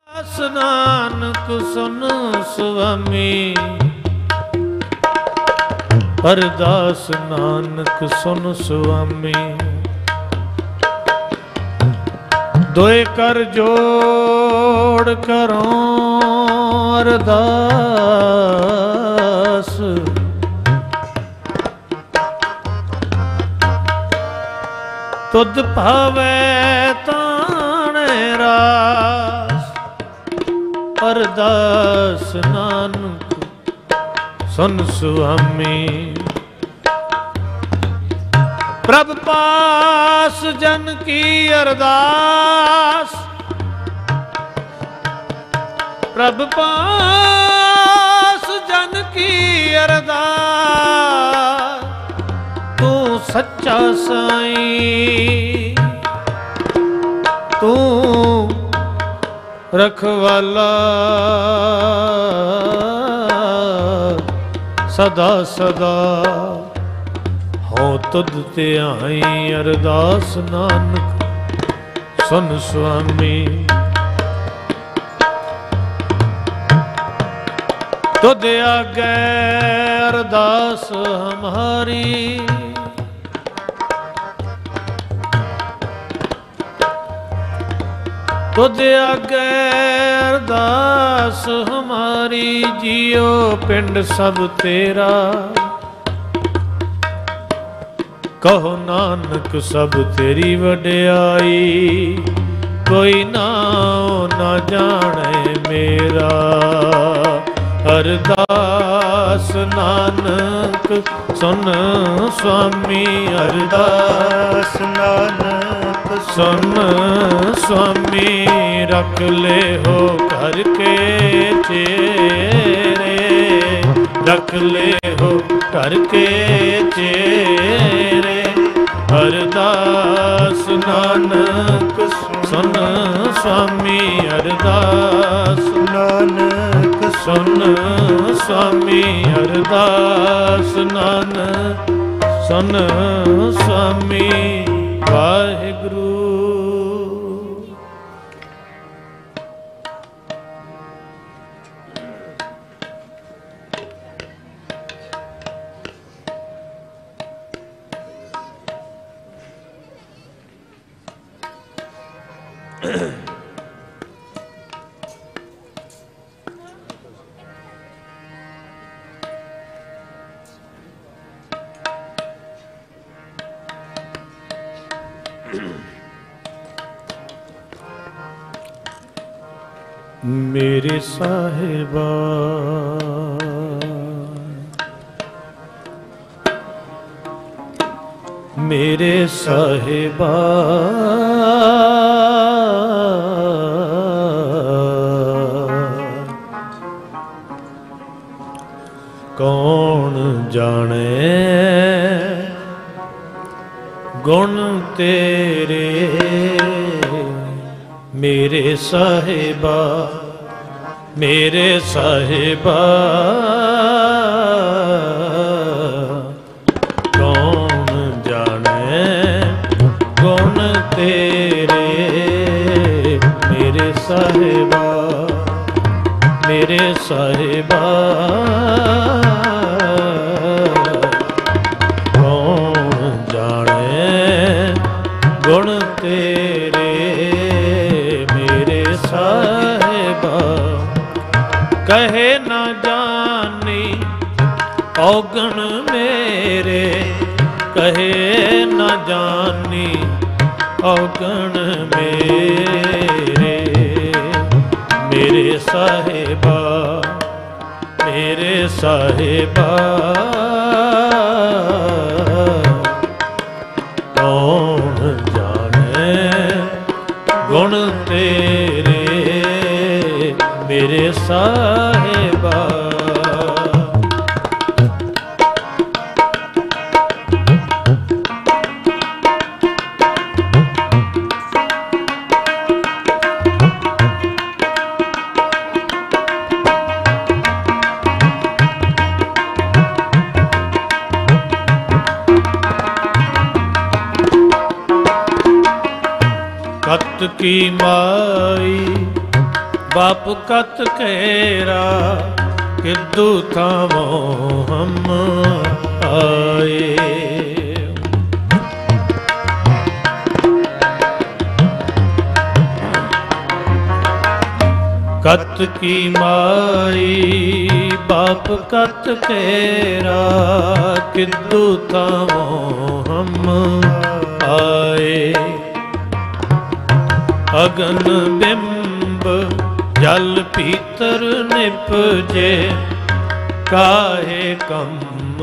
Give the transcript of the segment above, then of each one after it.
ਨਾਨਕ ਸੁਨ ਸੁਆਮੀ, ਅਰਦਾਸ ਨਾਨਕ ਸੁਨ ਸੁਆਮੀ। ਦੋਏ ਕਰ ਜੋੜ ਕਰੋ ਅਰਦਾਸ, ਤੁਧ ਭਾਵੈ ਤਾਣੇ ਰਾਸ। ਅਰਦਾਸ ਨਾਨਕ ਸੁਨ ਸੁਆਮੀ, ਪ੍ਰਭ ਪਾਸ ਜਨ ਕੀ ਅਰਦਾਸ। ਪ੍ਰਭ ਪਾਸ ਜਨ ਕੀ ਅਰਦਾਸ, ਤੂੰ ਸੱਚਾ ਸਾਈਂ ਤੂੰ ਰਖਵਾਲਾ ਸਦਾ ਸਦਾ। ਹਉ ਤੁਧ ਧਿਆਈ ਅਰਦਾਸ ਨਾਨਕ ਸੁਨ ਸੁਆਮੀ। ਤੁਧ ਆਗੇ ਅਰਦਾਸ ਹਮਾਰੀ, ਤੁਧ ਆਗੇ ਅਰਦਾਸ ਹਮਾਰੀ। ਜੀਉ ਪਿੰਡ ਸਭ ਤੇਰਾ, ਕਹੋ ਨਾਨਕ ਸਭ ਤੇਰੀ ਵਡਿਆਈ। ਕੋਈ ਨਾਉ ਨਾ ਜਾਣੇ ਮੇਰਾ, ਅਰਦਾਸ ਨਾਨਕ ਸੁਨ ਸੁਆਮੀ। ਅਰਦਾਸ ਨਾਨਕ ਸੁਨ ਸੁਆਮੀ, ਰਖ ਲਿਓ ਘਰ ਕੇ ਚੇਰੇ। ਰਖ ਲਿਓ ਘਰ ਕੇ ਚੇਰੇ, ਅਰਦਾਸ ਨਾਨਕ ਸੁਨ ਸੁਆਮੀ। ਅਰਦਾਸ ਨਾਨਕ ਸੁਨ ਸੁਆਮੀ। ਅਰਦਾਸ ਨਾਨਕ ਸੁਨ ਸੁਆਮੀ। ਵਾਹਿਗੁਰੂ। ਮੇਰੇ ਸਾਹਿਬਾ ਮੇਰੇ ਸਾਹਿਬਾ, ਕੌਣ ਜਾਣੇ ਗੁਣ ਤੇਰੇ। ਮੇਰੇ ਸਾਹਿਬਾ ਮੇਰੇ ਸਾਹਿਬਾ, ਕੌਣ ਜਾਣੇ ਗੁਣ ਤੇਰੇ। ਮੇਰੇ ਸਾਹਿਬਾ ਮੇਰੇ ਸਾਹਿਬਾ, ਕੌਣ ਜਾਣੇ ਗੁਣ ਤੇਰੇ। ਮੇਰੇ ਸਾਹਿਬਾ, ਕਹੇ ਨਾ ਜਾਣੀ ਔਗਣ ਮੇਰੇ। ਕਹੇ ਨਾ ਜਾਣੀ ਔਗਣ ਮੇਰੇ। ਮੇਰੇ ਸਾਹਿਬਾ ਮੇਰੇ ਸਾਹਿਬਾ, ਕੌਣ ਜਾਣੇ ਗੁਣ ਤੇਰੇ। ਮੇਰੇ ਸਾਹਿਬਾ, ਕਤ ਕੀ ਮਾਈ बाप कत केरा किदू थामो हम आए। कत की माई बाप कत केरा किदू थामो हम आए। अगन बिंब जल पीतर निपजे काहे कम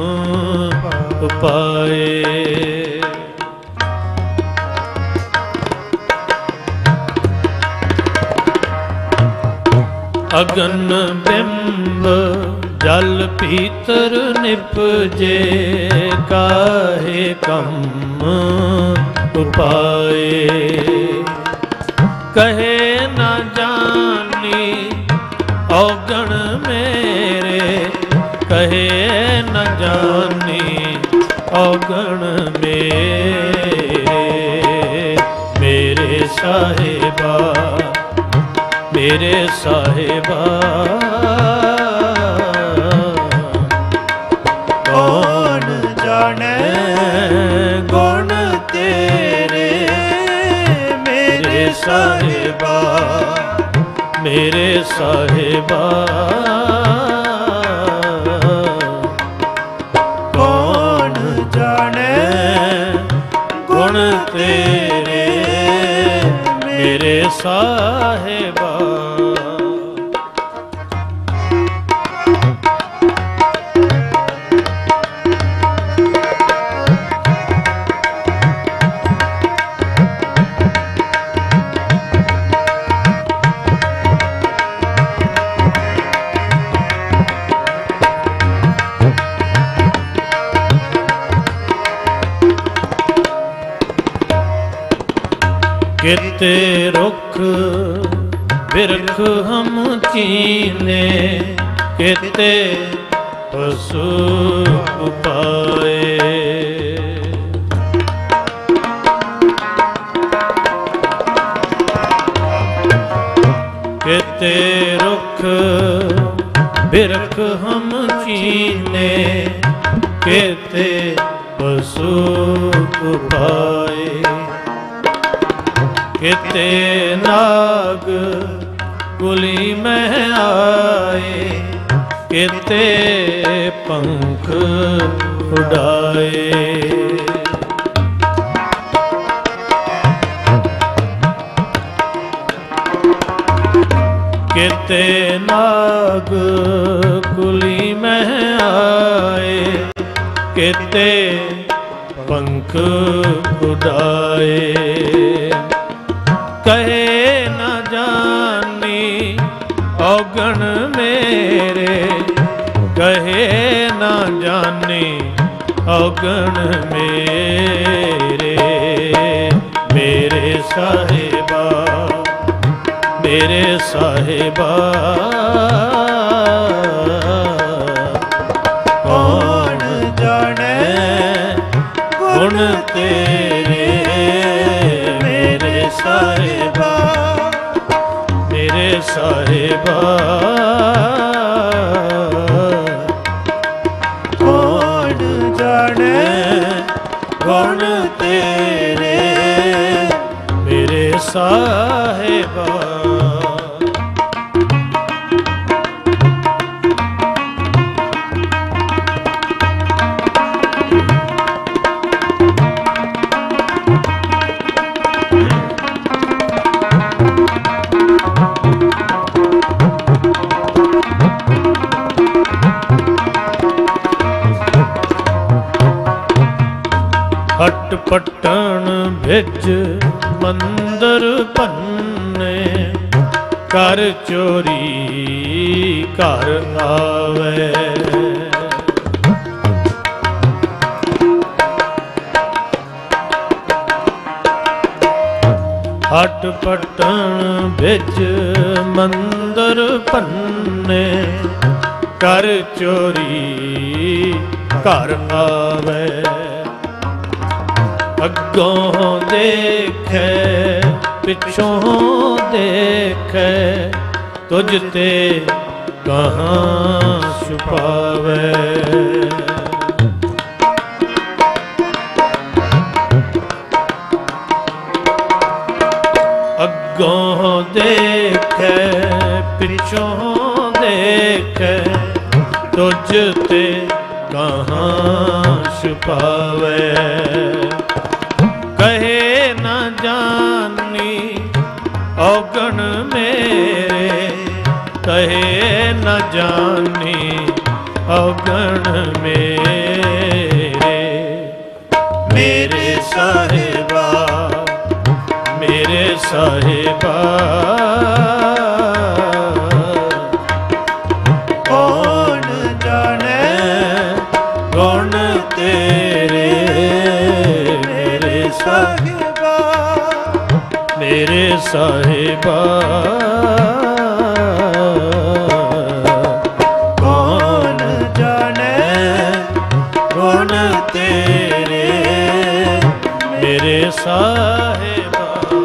पाए। अगन बिंब जल पीतर निपजे काहे कम पाए। कहे न जानी औगण मेरे कहे न जानी औगण मेरे साहिबा मेरे साहिबा। कौन जाने गुण तेरे मेरे साहिबा मेरे साहिबा। कौन जाने गुण तेरे मेरे साहिबा। किते रुख बिरख हम चीने किते पशु पाए। किते रुख बिरख हम चीने किते पशु पाए। किते नाग कुली में आए किते पंख उड़ाए। किते नाग कुली में आए किते पंख उड़ाए। कहे न जानी औगण मेरे कहे न जानी औगण मेरे साहिबा मेरे साहिबा। कौन जाने गुण तेरे मेरे साहिबा मेरे साहिबा। कौन जाने गुण तेरे मेरे साहिबा। हट पटन भिज मंदर भन्ने कर चोरी कर आवे। हट पटन भिज मंदर भन्ने कर चोरी कर आवे। अगों देखे पिछों देखे तुझ ते कहाँ छुपावे। अगों देखे पिछों देखे तुझ ते कहाँ छुपावे। कहे न जानी औगण मेरे, कहे न जानी औगण मेरे। मेरे साहिबा, मेरे साहिबा कौन जाने गुण तेरे। मेरे साहिबा, मेरे साहिबा कौन जाने गुण तेरे। मेरे साहिबा।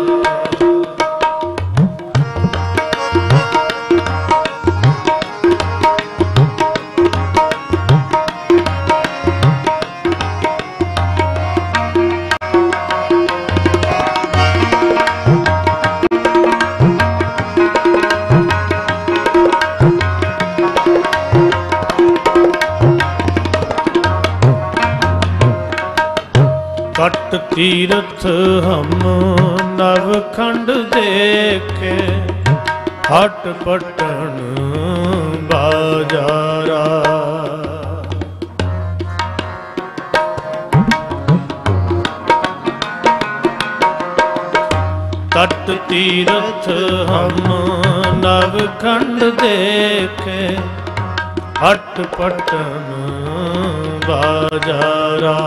कट तीरथ हम नवखंड देखे, हट पटन बाजारा। कट तीरथ हम नवखंड देखे, हट पटन बाजारा।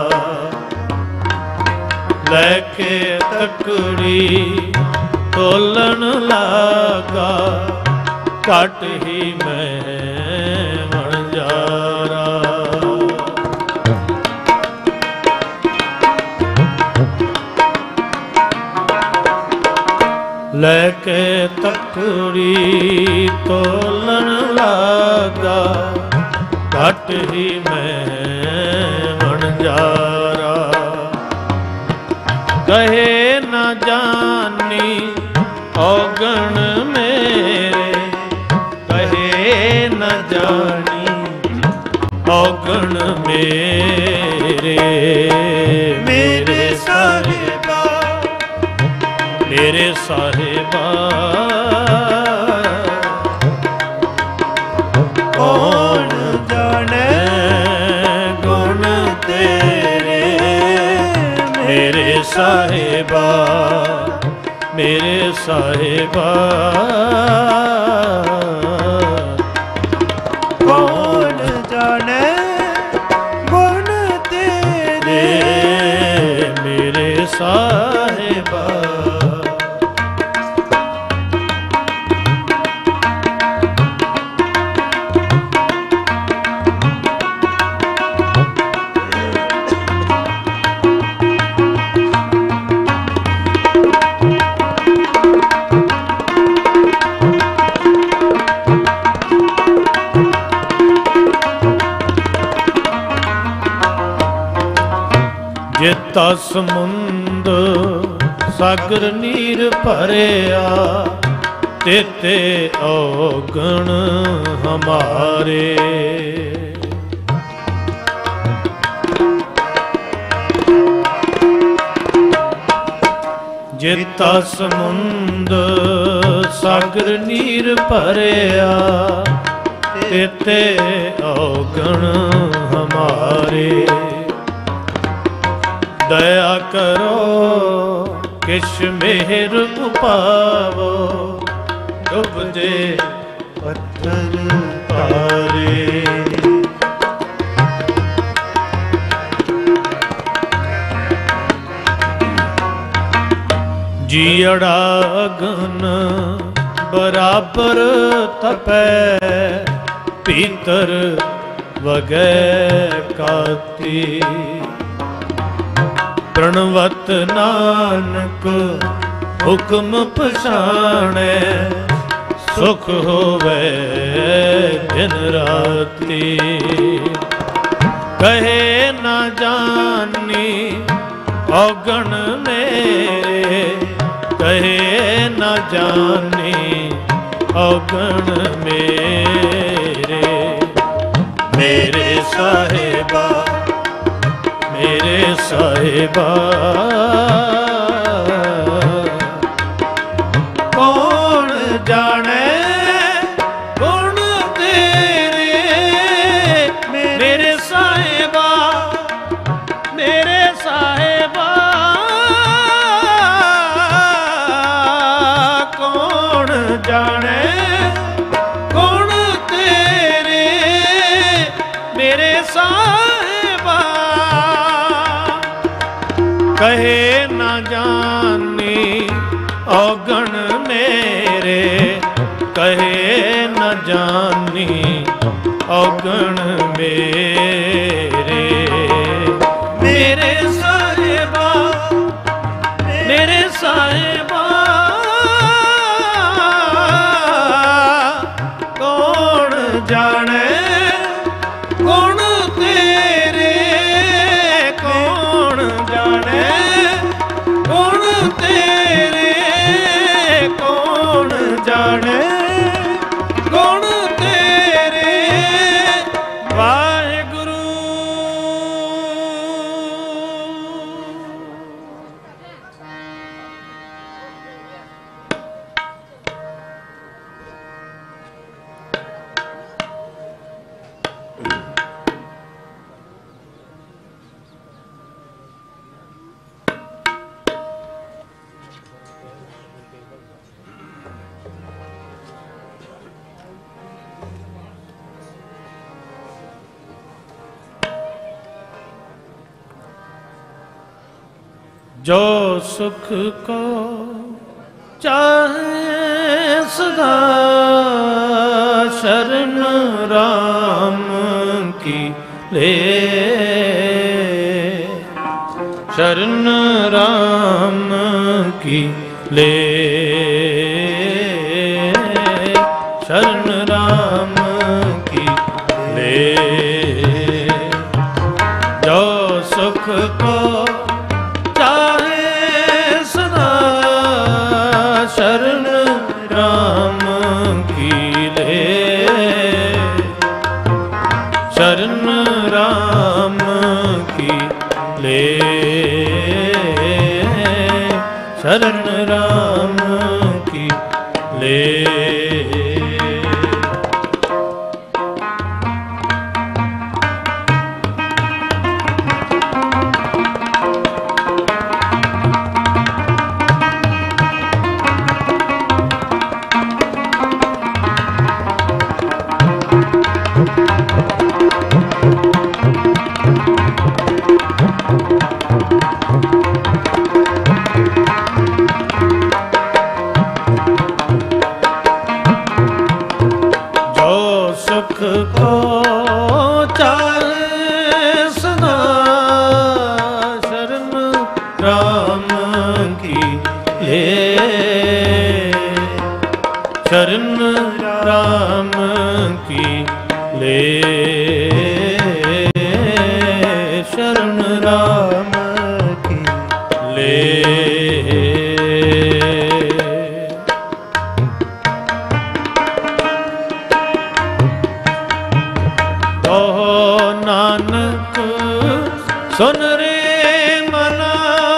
लेके तकड़ी तोलन लागा, घट ही मैं वणजारा। लेके तकड़ी तोलन लागा, घट ही मैं वणजारा। कहे न जानी औगण मेरे, कहे न जानी औगण मेरे। मेरे साहिबा, मेरे साहिबा कौन जाने गुण तेरे। मेरे साहिबा, मेरे साहिबा कौन जाने गुण तेरे। मेरे साहिबा। जेता समुंद सागर नीर भरिया, तेते औगण हमारे। जेता समुंद सागर नीर भरिया, तेते औगण हमारे। दया करो किश मेहर उपावो, डुब जे पत्थर तारे। जीअड़ा अगन बराबर तपै, भीतर वगै काती। प्रणवत नानक हुक्म पछाणे, सुख होवे दिन राती। कहे न जानी औगण मेरे, कहे न जानी औगण मेरे। मेरे साहिबा, मेरे साहिबा, कौन जाने गुण तेरे। मेरे साहिबा, मेरे साहिबा, कौन जाने गुण तेरे। मेरे साहिबा, कहे न जानी औगण मेरे, कहे न जानी औगण मेरे। मेरे साहिबा, मेरे साहिबा, कौन जाने गुण तेरे। कौन जाने गुण तेरे, कौन जाने गुण तेरे। वाहिगुरु। जो सुख को चाहे सदा, शरण राम की ले। शरण राम की ले, शरण राम की ले। जो सुख को शरण राम की ले, शरण राम की ले, शरण राम की ले। सुख को चाहे सदा, शरण राम की ले। शरण राम की ले, शरण राम की ले। नानक सुन रे मना,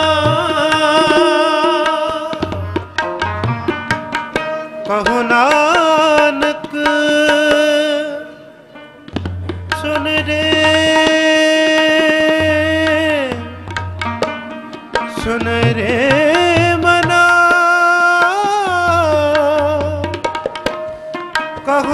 कहो नानक सुन रे, सुन रे मना। कहो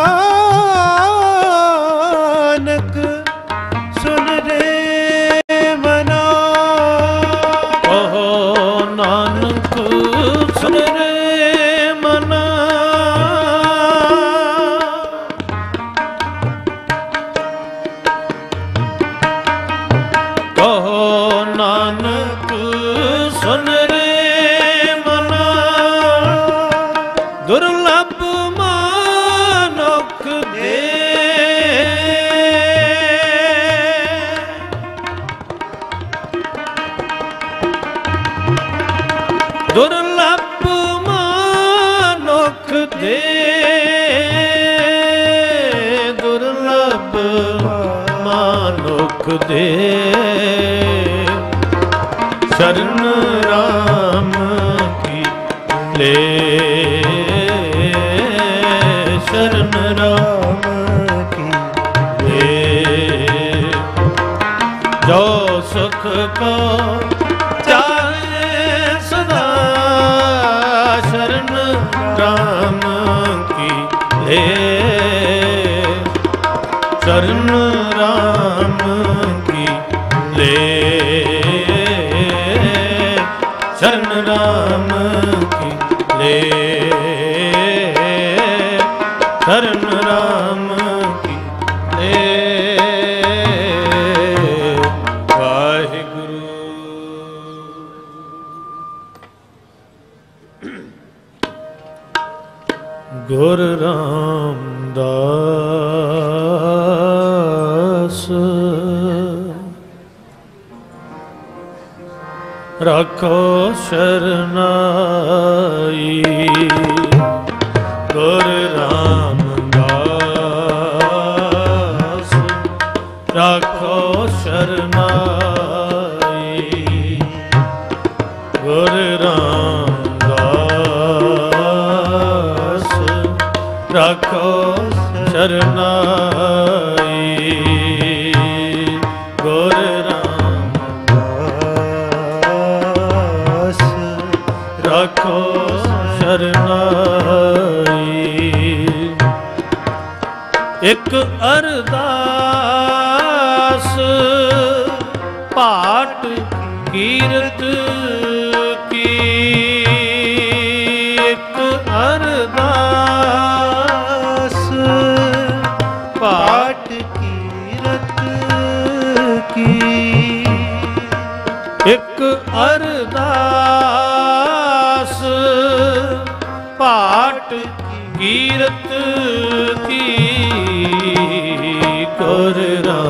नानक सुन रे मना। कहो नानक सुन रे मना। कहो नानक सुन रे मना। दुर्लभ दे शरण राम की ले शरण राम की ले जो सुख को चाहे सदा शरण राम की ले शरण राम की ले शरण राम की ले शरण राम की ले वाहिगुरु। गुर रामदास रखो शरनाई गुर रामदास रखो शरनाई गुर रामदास रखो शरनाई गुर रामदास रखो शरनाई। एक अरदास पाठ कीरत की एक अरदास पाठ कीरत की एक अरदास पाठ कीरत की गुर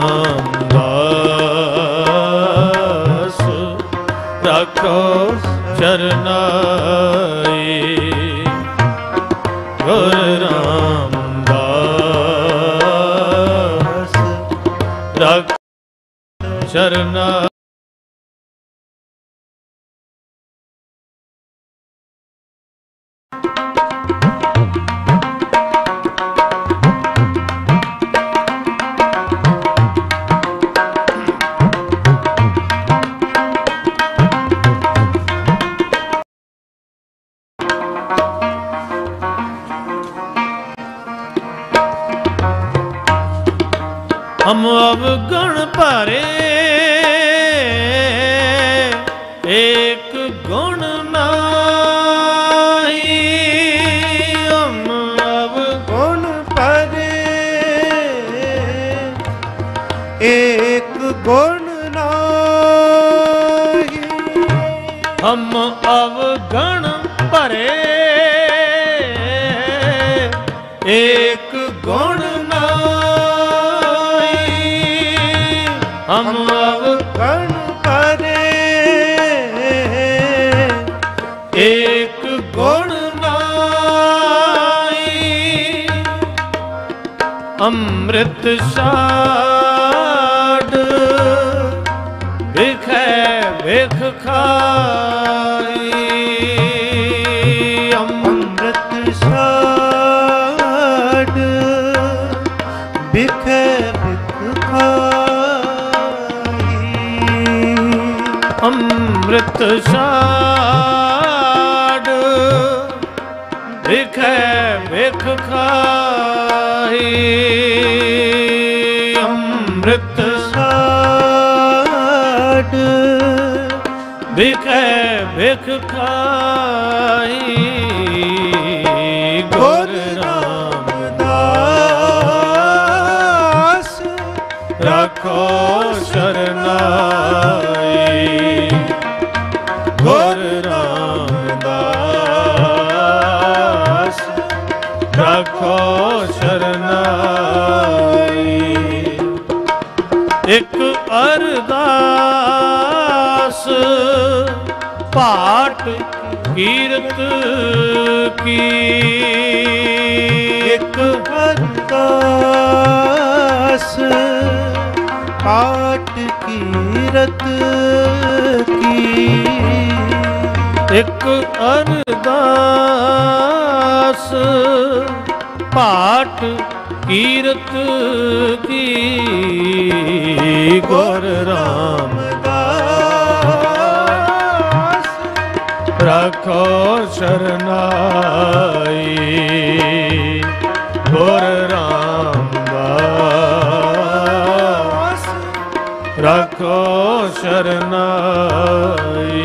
रामदास रखो शरनाई गुर रामदास रखो शरनाई। हम अवगण भरे एक गुण नाही हम अवगुण भरे एक गुण नाही हम अवगण भरे एक गुण हम अवगण भरे एक गुण नाई अमृत साड बिखै बिख खाई अमृत साड बिखै बिख खाई अमृत साड बिखै बिख खाई अमृत साड बिखै बिख खाई गुर रामदास रखो शरनाई गुर रामदास रखो शरनाई। एक अरदास पाठ कीरत की एक अरदास पाठ ਕੀਰਤ ਕੀ। ਇੱਕ ਅਰਦਾਸ ਪਾਠ ਕੀਰਤ ਕੀ, ਗੁਰ ਰਾਮਦਾਸ ਰੱਖੋ ਸ਼ਰਨਾਈ, ਗੁਰ ਰਾਮਦਾਸ ਰੱਖੋ ਸ਼ਰਨਾਈ।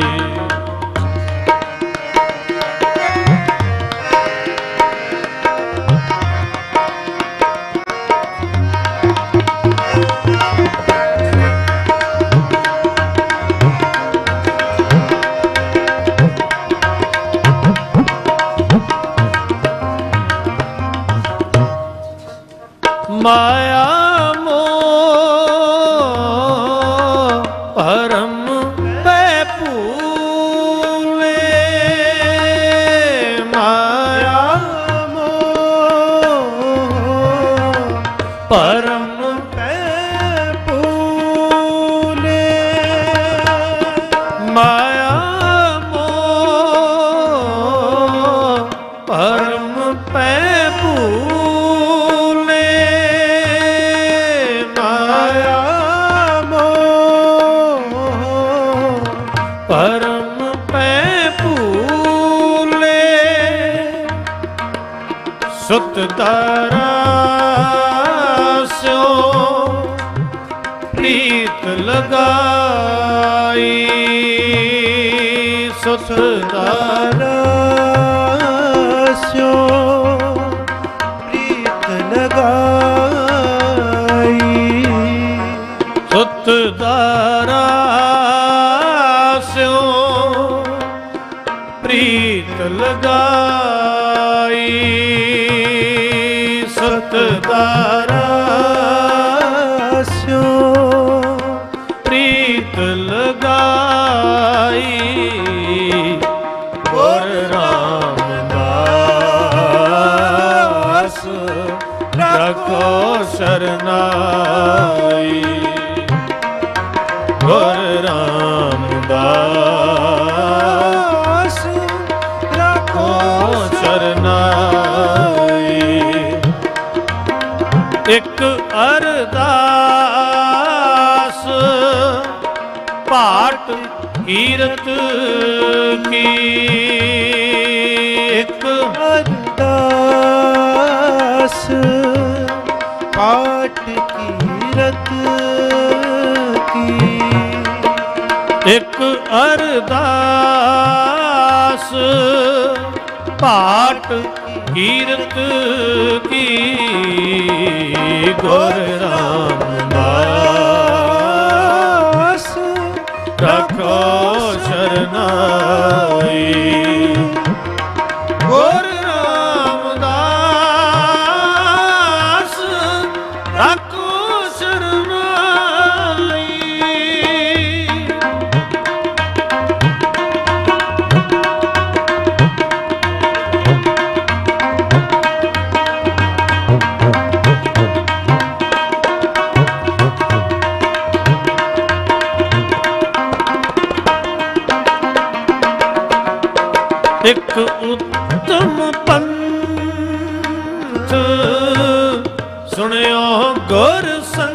ਮਾਇਆ ਮੋਹ ਭਰਮ ਪੈ ਭੂਲੇ, ਮਾਇਆ ਮੋਹ ਭਰਮ ਪੈ ਭੂਲੇ। ਮਾਇਆ ਮੋਹ ਭਰਮ ਪੈ ਪਰਮ ਪੈ ਭੂਲੇ, ਸੁਤ ਤਾਰਾ ਸਿਓ ਪ੍ਰੀਤ ਲਗਾਈ, ਸੁਤ ਤਾਰਾ ਸਿਓ ਪ੍ਰੀਤ ਲਗਾਈ। ਸੁਤ ਤਾਰਾ ਪ੍ਰੀਤ ਲਗਾਈ, ਸਤ ਤਾਰਾ ਸਿਓ ਪ੍ਰੀਤ ਲਗਾਈ, ਗੁਰ ਰਾਮਦਾਸ ਰੱਖੋ ਸ਼ਰਨਾਈ, ਗੁਰ ਰਾਮਦਾਸ ਰੱਖੋ ਸ਼ਰਨਾਈ। ਇੱਕ ਅਰਦਾਸ ਪਾਠ ਕੀਰਤ ਕੀ, ਇੱਕ ਅਰਦਾਸ ਪਾਠ ਕੀਰਤ ਕੀ। ਇੱਕ ਅਰਦਾਸ ਪਾਠ ਕੀਰਤ ਕੀ, ਗੁਰ ਰਾਮਦਾਸ ਰੱਖੋ ਸ਼ਰਨਾਈ, ਗੁਰ ਰਾਮਦਾਸ ਰੱਖੋ ਸ਼ਰਨਾਈ। ਇੱਕ ਉੱਤਮ ਪੰਥ ਸੁਣਿਓ ਗੁਰ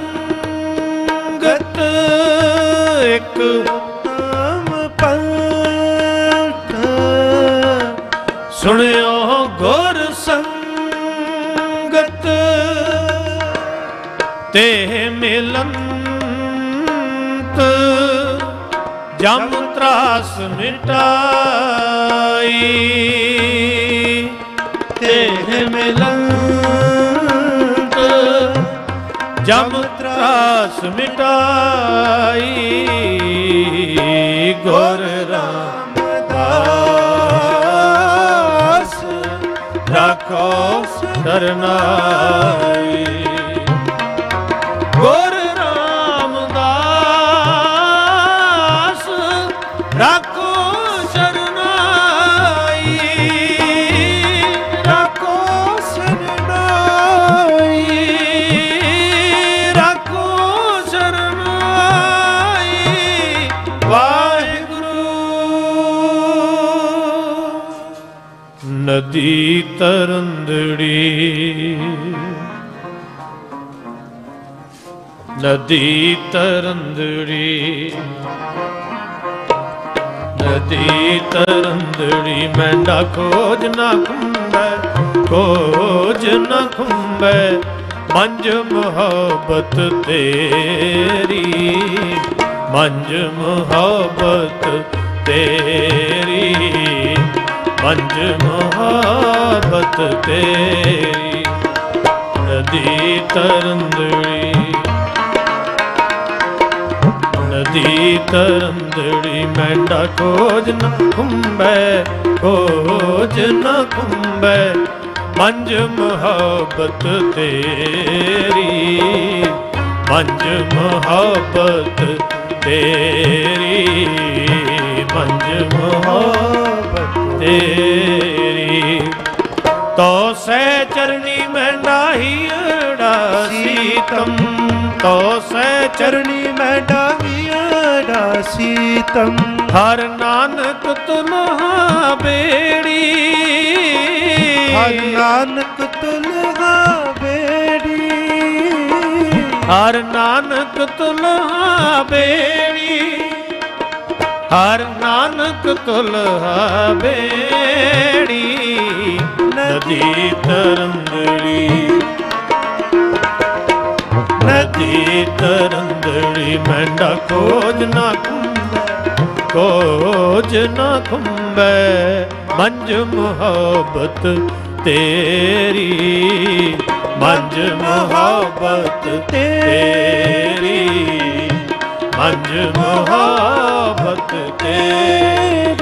ਸੰਗਤ, ਇੱਕ ਉੱਤਮ ਪੰਥ ਸੁਣਿਓ ਗੁਰ ਸੰਗਤ, ਤੇ ਮਿਲੰਤ ਜਮ ਤਰਾਸ ਮਿਟਾਈ, ਤੇ ਮਿਲੰਤ ਜਮ ਤਰਾਸ ਮਿਟਾਈ, ਗੁਰ ਰਾਮਦਾਸ ਰੱਖੋ ਸ਼ਰਨਾਈ, ਗੁਰ ਰਾਮਦਾਸ ਰੱਖੋ ਸ਼ਰਨਾਈ, ਰੱਖੋ ਸ਼ਰਨਾਈ। ਰੱਖੋ ਸ਼ਰਨਾਈ। ਨਦੀ ਤਰੰਦੜੀ ਨਦੀ ਤਰੰਦੜੀ ਨਦੀ ਤਰੰਦੜੀ ਮੈਂਡਾ ਖੋਜ ਨਾ ਖੁੰਬੈ ਖੋਜ ਨਾ ਖੁੰਬੈ ਮੰਜ ਮੁਹੱਬਤ ਤੇਰੀ ਮੰਜ ਮੁਹੱਬਤ ਤੇਰੀ ਮੰਜ ਮੁਹੱਬਤ ਤੇਰੀ ਨਦੀ ਤਰੰਦੜੀ ਨਦੀ ਤਰੰਦੜੀ ਮੈਂਡਾ ਖੋਜ ਨਾ ਖੁੰਬੈ ਖੋਜ ਨਾ ਖੁੰਬੈ ਮੰਜ ਮੁਹੱਬਤ ਤੇਰੀ ਮੰਜ ਮੁਹੱਬਤ ਤੇਰੀ ਮੰਜ ਮੁਹੱਬਤ ਤੇਰੀ ਤੋ ਸਹਿ ਚਰਣੀ ਮੈਂਡਾ ਹੀੜਾ ਸੀਤਮ ਤੋ ਸਹਿ ਚਰਣੀ ਮੈਂਡਾ ਹੀੜਾ ਸੀਤਮ ਹਰ ਨਾਨਕ ਤੁਲਹਾ ਬੇੜੀ ਹਰ ਨਾਨਕ ਤੁਲਹਾ ਬੇੜੀ ਹਰ ਨਾਨਕ ਤੁਲਹਾ ਬੇੜੀ ਹਰ ਨਾਨਕ ਤੁਲਹਾ ਬੇੜੀ ਨਦੀ ਤਰੰਦੜੀ ਨਦੀ ਤਰੰਦੜੀ ਮੈਂਡਾ ਖੋਜ ਨਾ ਖੁੰਬੈ ਖੋਜ ਨਾ ਖੁੰਬੈ ਮੰਜ ਮੁਹੱਬਤ ਤੇਰੀ ਮੰਜ ਮੁਹੱਬਤ ਤੇਰੀ ਮੰਜ ਮੁਹੱਬਤ ਤੇਰੀ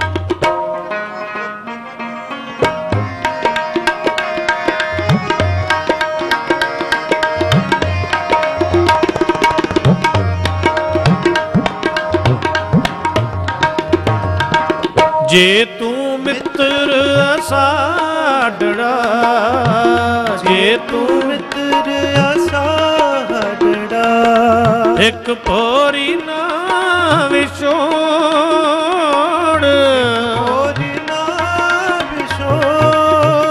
ਜੇ ਤੂੰ ਮਿੱਤਰ ਅਸਾਡੜਾ ਜੇ ਤੂੰ ਮਿੱਤਰ ਅਸਾਡੜਾ ਇੱਕ ਪੋਰੀ ਨਾ ਵਿਛੋੜ ਪੋਰੀ ਨਾ ਵਿਛੋੜ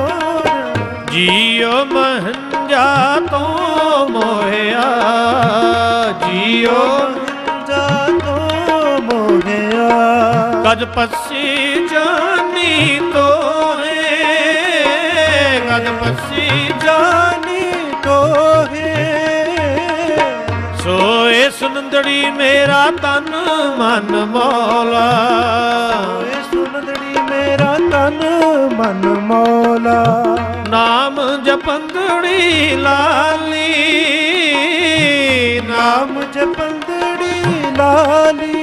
ਜੀਉ ਮਹੰਜਾ ਤੋਂ ਮੋਹਿਆ ਜੀਉ ਮਹੰਜਾ ਤੋਂ ਮੋਹਿਆ ਕਦ ਪੱਸੀ ਜਾਨੀ ਤੋਹੇ ਕਦ ਪੱਸੀ ਜਾਨੀ ਤੋਹੇ ਸੋਏ ਸੁਨੰਦੜੀ ਮੇਰਾ ਤਨ ਮਨ ਮੌਲਾ ਸੋਏ ਸੁਨੰਦੜੀ ਮੇਰਾ ਤਨ ਮਨ ਮੌਲਾ ਨਾਮ ਜਪੰਦੜੀ ਲਾਲੀ ਨਾਮ ਜਪੰਦੜੀ ਲਾਲੀ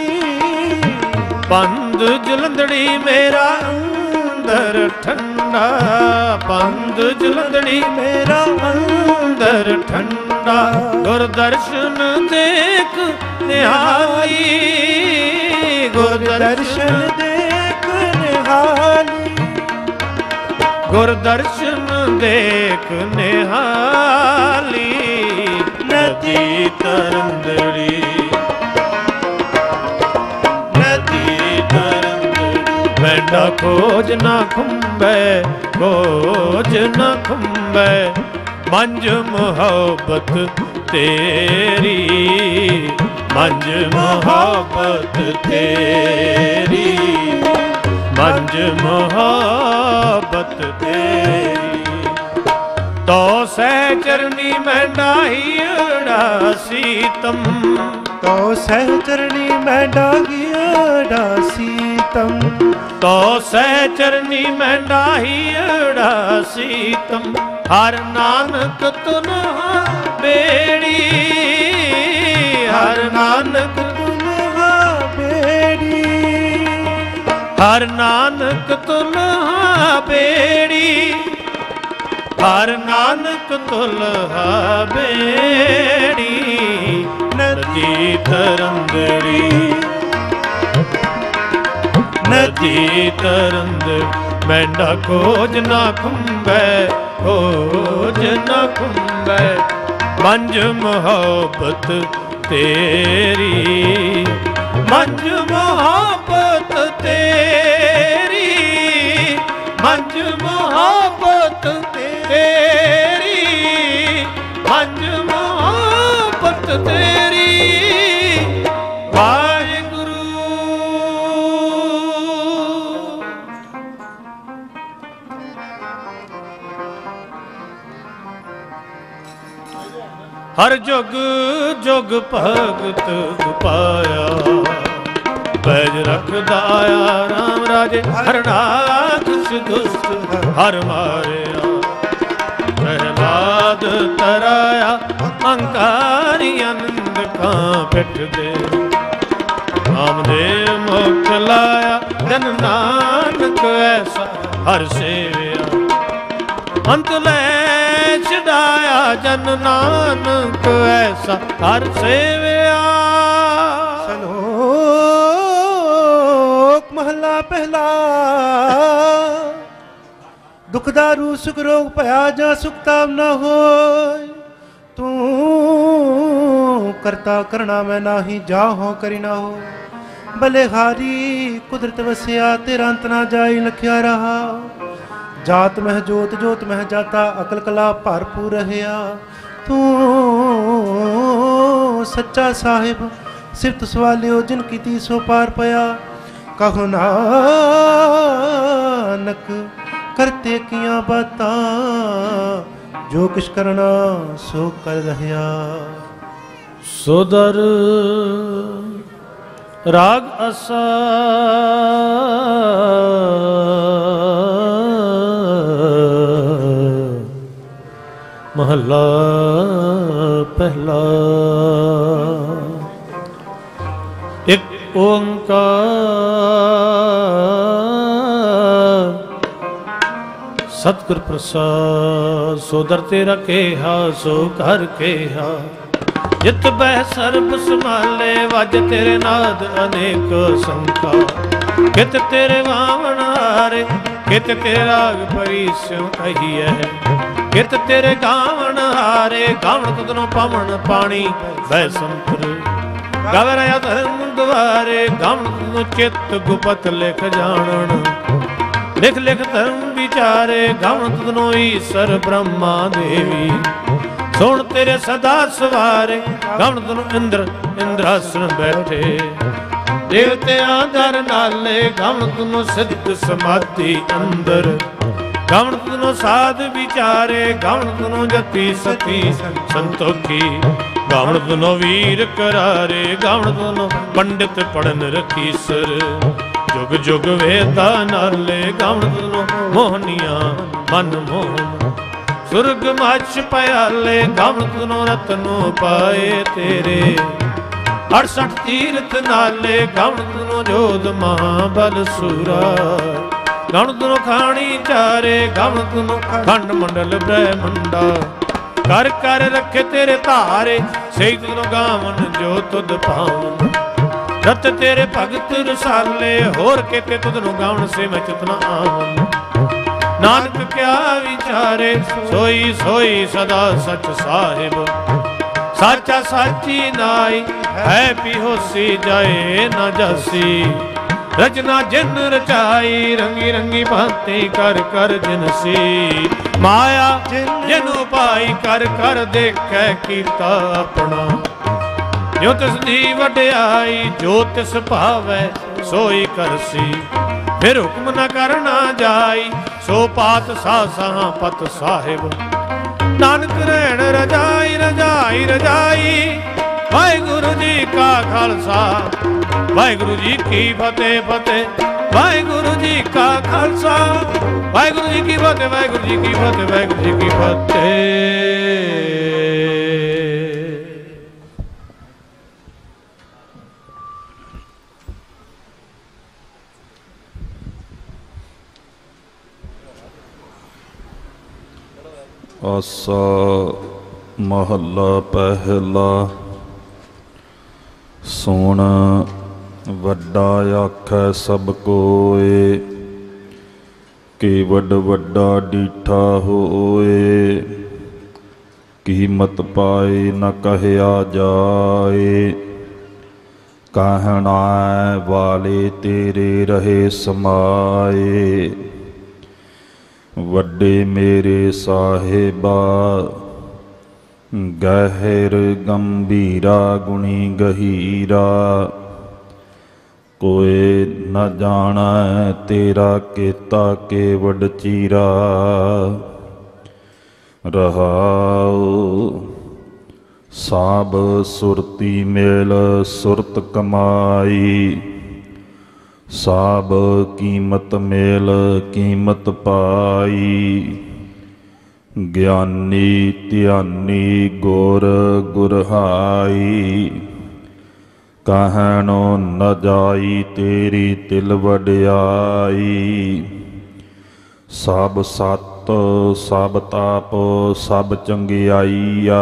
ਬੰਦ ਜਲੰਧੜੀ ਮੇਰਾ ਅੰਦਰ ਠੰਡਾ ਬੰਦ ਜਲੰਧੜੀ ਮੇਰਾ ਅੰਦਰ ਠੰਡਾ ਗੁਰਦਰਸ਼ਨ ਦੇਖ ਨਿਹਾਲੀ ਗੁਰਦਰਸ਼ਨ ਦੇਖ ਨਿਹਾਲੀ ਗੁਰਦਰਸ਼ਨ ਦੇਖ ਨਿਹਾਲੀ ਨਦੀ ਤਰੰਦੜੀ ਮੈਂਡਾ ਖੋਜ ਨਾ ਖੁੰਬੈ ਖੋਜ ਨਾ ਖੁੰਬੈ ਮੰਜ ਮੁਹੱਬਤ ਤੇਰੀ ਮੰਜ ਮੁਹੱਬਤ ਤੇਰੀ ਮੰਜ ਮੁਹੱਬਤ ਤੇਰੀ ਤੋ ਸਹਿ ਚਰਣੀ ਮੈਂਡਾ ਹੀੜਾ ਸੀਤਮ ਤੋ ਸਹਿ ਚਰਣੀ ਮੈਂਡਾ ਹੀੜਾ ਸੀਤਮ ਤੋ ਸਹਿ ਚਰਣੀ ਮੈਂਡਾ ਹੀੜਾ ਸੀਤਮ ਹਰ ਨਾਨਕ ਤੁਲਹਾ ਬੇੜੀ ਹਰ ਨਾਨਕ ਤੁਲਹਾ ਬੇੜੀ ਹਰ ਨਾਨਕ ਤੁਲਹਾ ਬੇੜੀ ਹਰ ਨਾਨਕ ਤੁਲਹਾ ਬੇੜੀ ਨਦੀ ਤਰੰਦੜੀ ਨਦੀ ਤਰੰਦੜੀ ਮੈਂਡਾ ਖੋਜ ਨਾ ਖੁੰਬੈ ਖੋਜ ਨਾ ਖੁੰਬੈ ਮੰਜ ਮੁਹੱਬਤ ਤੇਰੀ ਮੰਜ ਮੁਹੱਬਤ ਤੇਰੀ हर जुग जुग भगत पाया, बैज रखदा आया राम राजे, हरनाक्ष दुष्ट हर मारिया। प्रहलाद तराया अंकारी आनंद का पिठ दे, नामदेव मुख लाया जन नानक ऐसा हर सेविया। अंत ले छड़ाया जन नानक ऐसा हर सेविया। श्लोक महला पहला। दुख दारू सुख रोग भया जा सुख ताप न होय, तू करता करना मैं नाही जाहो करी ना हो। बलेहारी कुदरत वसिया तेरा अंत ना जाई लखिया रहा। जात मह जोत जोत मह जाता अकल कला भरपूर रहया। तू सच्चा साहिब सिफत सवालियो जिन कीती सो पार पया। कहो नानक करते किया बातां, जो किश करना सो कर रहया। सुदर राग असा महला पहला। एक ओंकार सतगुर प्रसाद। सोदर तेरा केहा सो कर केहा, जित बह सर्ब संभाले वज तेरे नाद अनेक संखा। कित तेरे वामन हारे कित तेरे राग परिस्यों कहिए। कित तेरे गावन हारे गावन तुदनो पवन पानी बह संतर। गावे रहा धर्म द्वारे गावन तुदनो चित गुपत लिख जानन। लिख लिख धर्म विचारे गावन तुदनो ईश्वर ब्रह्मा देवी। सुन तेरे सदा सवारे गावन तुदनो इंद्र इंद्रासन बैठे। देवते आदर नाले गावन तुदनो सिद्ध समाधि अंदर। गावन तुदनो साध विचारे गावन तुदनो जति सती संतोखी। गावन तुदनो वीर करारे गावन तुदनो पंडित पढ़न रखीसर। जुग जुग वेदा नाले गावन तुदनो मोहनिया मन मोहन। सुरग मछ पयाले गावन तुदनो रतनो पाए तेरे। 68 तीर्थ नाले गावन तुदनो जोध महाबल सूरा। गावन तुदनो खानी चारे गावन तुदनो खंड मंडल ब्रह्मंडा। कर कर रखे तेरे धारे सही तुदनो गावन जो तुद पावन। रत तेरे भगत रसाले होर केते तुदनो गावन से मैं चितना आवन। नानक क्या विचारे सोई सोई सदा सच साहिब। साचा साची नाई है पिहोसी जाए न जासी। रचना जिन रचाई रंगी रंगी भांति कर कर जिनसी। माया जिन उपाई कर कर देखे कीता अपना। जो तिस दी वड्याई जो तिस भावै सोई करसी। फिर हुक्म न करना जाई सो पात साहा पत साहिब। नानक रहण रजाई रजाई रजाई। वाहिगुरु जी का खालसा वाहिगुरु जी की फतेह फतेह। वाहिगुरु जी का खालसा वाहिगुरु जी की फतेह वाहिगुरु जी की फतेह वाहिगुरु जी की फतेह। आसा महला पहला। सुन वड्डा आखै सब कोय, कि वड वड्डा डीठा होए। कीमत पाए न कहया जाए, कहना वाले तेरे रहे समाए। वड्डे मेरे साहिबा गहर गंभीरा गुणी गहीरा। कोई न जाना तेरा केता के वड चीरा। रहाओ ਸਾਬ ਸੁਰਤੀ ਮੇਲ ਸੁਰਤ ਕਮਾਈ, ਸਾਬ ਕੀਮਤ ਮੇਲ ਕੀਮਤ ਪਾਈ। ਗਿਆਨੀ ਧਿਆਨੀ ਗੁਰ ਗੁਰਹਾਈ, ਕਹਿਣੋ ਨ ਜਾਈ ਤੇਰੀ ਤਿਲ ਵਡਿਆਈ। ਸਭ ਸਤ ਸਭ ਤਾਪ ਸਭ ਚੰਗਿਆਈਆ,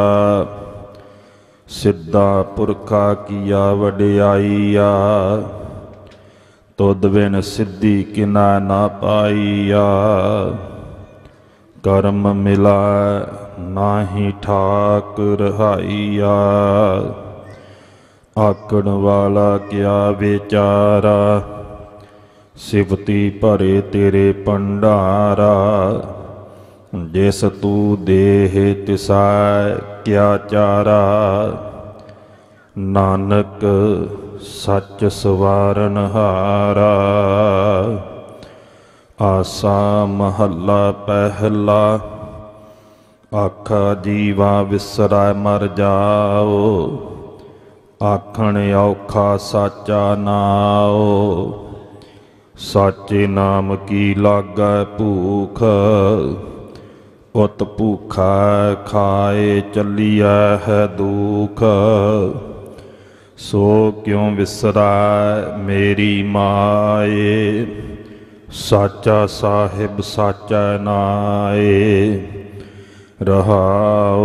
ਸਿੱਧਾ ਪੁਰਖਾ ਕੀਆ ਵਡਿਆਈਆ। ਤੁਧ ਬਿਨ ਸਿੱਧੀ ਕਿਨਾ ਨਾ ਪਾਈਆ, ਕਰਮ ਮਿਲਾ ਨਾਹੀ ਠਾਕ ਰਹਾਈਆ। ਆਕੜ ਵਾਲਾ ਕਿਆ ਵਿਚਾਰਾ, ਸਿਵਤੀ ਭਰੇ ਤੇਰੇ ਭੰਡਾਰਾ। ਜਿਸ ਤੂ ਦੇਹ ਤਿਸਾ ਕਿਆ ਚਾਰਾ, ਨਾਨਕ ਸੱਚ ਸਵਾਰਨ ਹਾਰਾ। ਆਸਾ ਮਹੱਲਾ ਪਹਿਲਾ, ਆਖਾ ਜੀਵਾ ਵਿਸਰੈ ਮਰ ਜਾਓ। ਆਖਣ ਔਖਾ ਸਾਚਾ ਨਾਉ, ਸਾਚੇ ਨਾਮ ਕੀ ਲਾਗੈ ਭੂਖ। ਉਤ ਭੂਖਾ ਖਾਏ ਚੱਲੀਐ ਹੈ ਦੁਖ। ਸੋ ਕਿਉ ਵਿਸਰੈ ਮੇਰੀ ਮਾਏ, ਸਾਚਾ ਸਾਹਿਬ ਸਾਚਾ ਨਾਏ। ਰਹਾਉ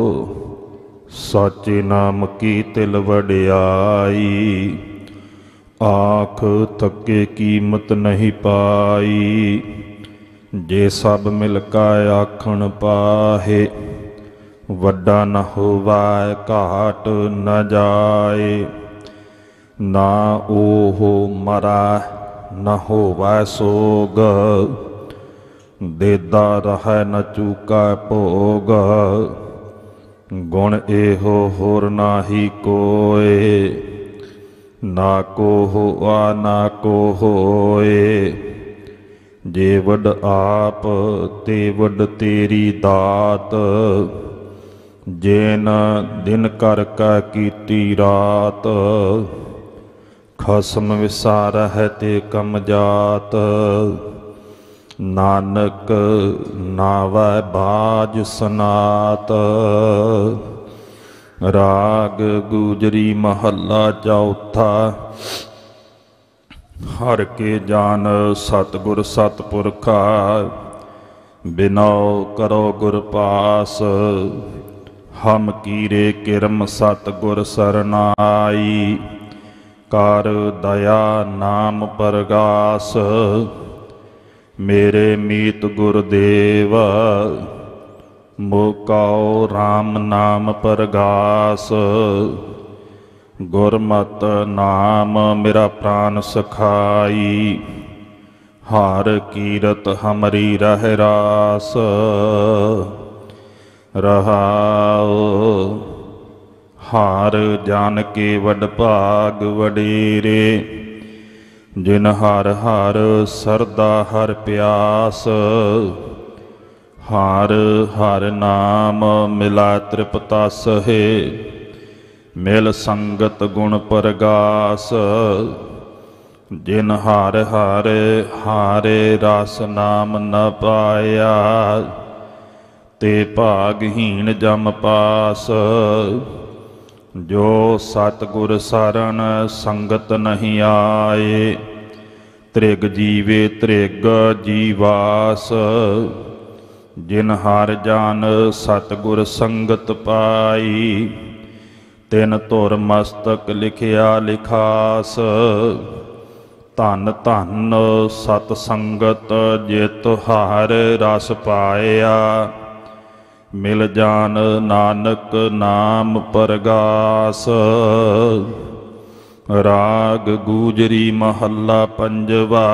ਸਾਚੇ ਨਾਮ ਕੀ ਤਿਲ ਵਡਿਆਈ, ਆਖ ਥੱਕੇ ਕੀਮਤ ਨਹੀਂ ਪਾਈ। ਜੇ ਸਭ ਮਿਲ ਕਾ ਆਖਣ ਪਾਹੇ, ਵੱਡਾ ਨ ਹੋਵੈ ਘਾਟ ਨ ਜਾਏ। ਨਾ ਉਹ ਮਰੈ ਨ ਹੋਵੈ ਸੋਗ, ਦੇਦਾ ਰਹੈ ਨ ਚੂਕੈ ਭੋਗ। ਗੁਣ ਇਹੋ ਹੋਰ ਨਾਹੀ ਕੋਏ, ਨਾ ਕੋ ਹੋਆ ਨਾ ਕੋ ਹੋਏ। ਜੇ ਵੱਡ ਆਪ ਤੇ ਵੱਡ ਤੇਰੀ ਦਾਤ, ਜੇ ਨ ਦਿਨ ਕਰ ਕੈ ਕੀਤੀ ਰਾਤ। ਖਸਮ ਵਿਸਾਰਹਿ ਤੇ ਕਮ ਜਾਤ, ਨਾਨਕ ਨਾਵੈ ਬਾਜ ਸਨਾਤ। ਰਾਗ ਗੁਜਰੀ ਮਹੱਲਾ ਚੌਥਾ। ਹਰ ਕੇ ਜਾਨ ਸਤਿਗੁਰ ਸਤਿਪੁਰਖਾ, ਬਿਨਉ ਕਰੋ ਗੁਰ ਪਾਸ। ਹਮ ਕੀਰੇ ਕਿਰਮ ਸਤਿਗੁਰ ਸਰਨਾਈ, ਕਰ ਦਇਆ ਨਾਮ ਪਰਗਾਸ। ਮੇਰੇ ਮੀਤ ਗੁਰਦੇਵ, ਮੁਕਾਉ RAM ਨਾਮ ਪਰਗਾਸ। ਗੁਰਮਤਿ ਨਾਮ ਮੇਰਾ ਪ੍ਰਾਨ ਸਖਾਈ, ਹਰ ਕੀਰਤ ਹਮਰੀ ਰਹਿ ਰਾਸ। ਰਹਾਉ ਹਰ ਜਾਨ ਕੇ ਵਡ ਭਾਗ ਵਡੇਰੇ, ਜਿਨ ਹਰ ਹਰ ਸਰਦਾ ਹਰ ਪਿਆਸ। ਹਰ ਹਰ ਨਾਮ ਮਿਲਾ ਤ੍ਰਿਪਤਸ ਹੈ, ਮਿਲ ਸੰਗਤ ਗੁਣ ਪਰਗਾਸ। ਜਿਨ ਹਰ ਹਰ ਹਾਰੇ ਰਸ ਨਾਮ ਨ ਪਾਇਆ, ਤੇ ਭਾਗਹੀਣ ਜਮ ਪਾਸ। ਜੋ ਸਤਿਗੁਰ ਸਰਣ ਸੰਗਤ ਨਹੀਂ ਆਏ, ਤ੍ਰਿਗ ਜੀਵੇ ਤ੍ਰਿਗ ਜੀਵਾਸ। ਜਿਨ ਹਰ ਜਾਨ ਸਤਿਗੁਰ ਸੰਗਤ ਪਾਈ, ਤਿਨ ਧੁਰ ਮਸਤਕ ਲਿਖਿਆ ਲਿਖਾਸ। ਧੰਨ ਧੰਨ ਸਤ ਸੰਗਤ ਜਿਤ ਹਰ ਰਸ ਪਾਇਆ, ਮਿਲ ਜਾਨ ਨਾਨਕ ਨਾਮ ਪਰਗਾਸ। ਰਾਗ ਗੂਜਰੀ ਮਹੱਲਾ ਪੰਜਵਾ।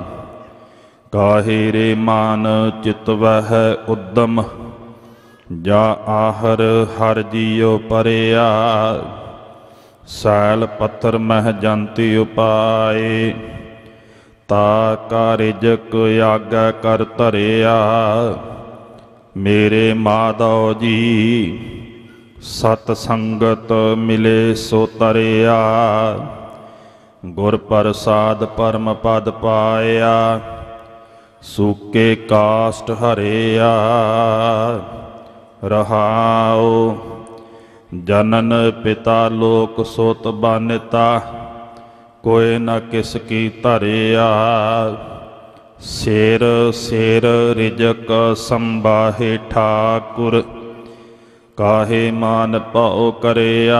ਕਾਹੇ ਰੇ ਮਾਨ ਚਿਤਵਹਿ ਉਦਮ, ਜਾ ਆਹਰ ਹਰ ਜੀਉ ਪਰਿਆ। ਸੈਲ ਪੱਥਰ ਮਹਿ ਜੰਤਿ ਉਪਾਏ, ਤਾ ਕਾ ਰਿਜਕ ਆਗੈ ਕਰ ਧਰਿਆ। ਮੇਰੇ ਮਾਧੋ ਜੀ ਸਤ ਸੰਗਤ ਮਿਲੇ ਸੋ ਤਰਿਆ, ਗੁਰ ਪ੍ਰਸਾਦ ਪਰਮ ਪਦ ਪਾਇਆ। ਸੂਕੇ ਕਾਸ਼ਟ ਹਰਿਆ ਰਹਾਉ, ਜਨਨ ਪਿਤਾ ਲੋਕ ਸੋਤ ਬਾਨਿਤਾ, ਕੋਇ ਨ ਕਿਸ ਕੀ ਧਰਿਆ। ਸਿਰ ਸਿਰ ਰਿਜਕ ਸੰਬਾਹੇ ਠਾਕੁਰ, ਕਾਹੇ ਮਾਨ ਭਉ ਕਰਿਆ।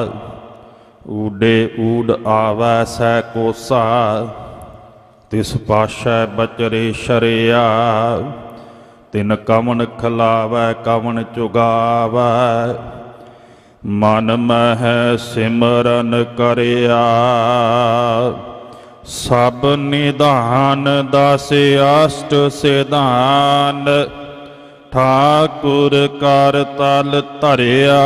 ਊਡੇ ਊਡ ਆਵੈ ਸੈ ਕੋਸਾ, ਤਿਸ ਪਾਸ਼ੈ ਬਚਰੇ ਸ਼ਰਿਆ। ਤਿਨ ਕਵਣ ਖਲਾਵੈ ਕਵਣ ਚੁਗਾਵੈ, ਮਨ ਮਹਿ ਸਿਮਰਨ ਕਰਿਆ। ਸਭ ਨਿਧਾਨ ਦਸ ਅਸ਼ਟ ਸਿਧਾਨ, ਠਾਕੁਰ ਕਰ ਤਲ ਧਰਿਆ।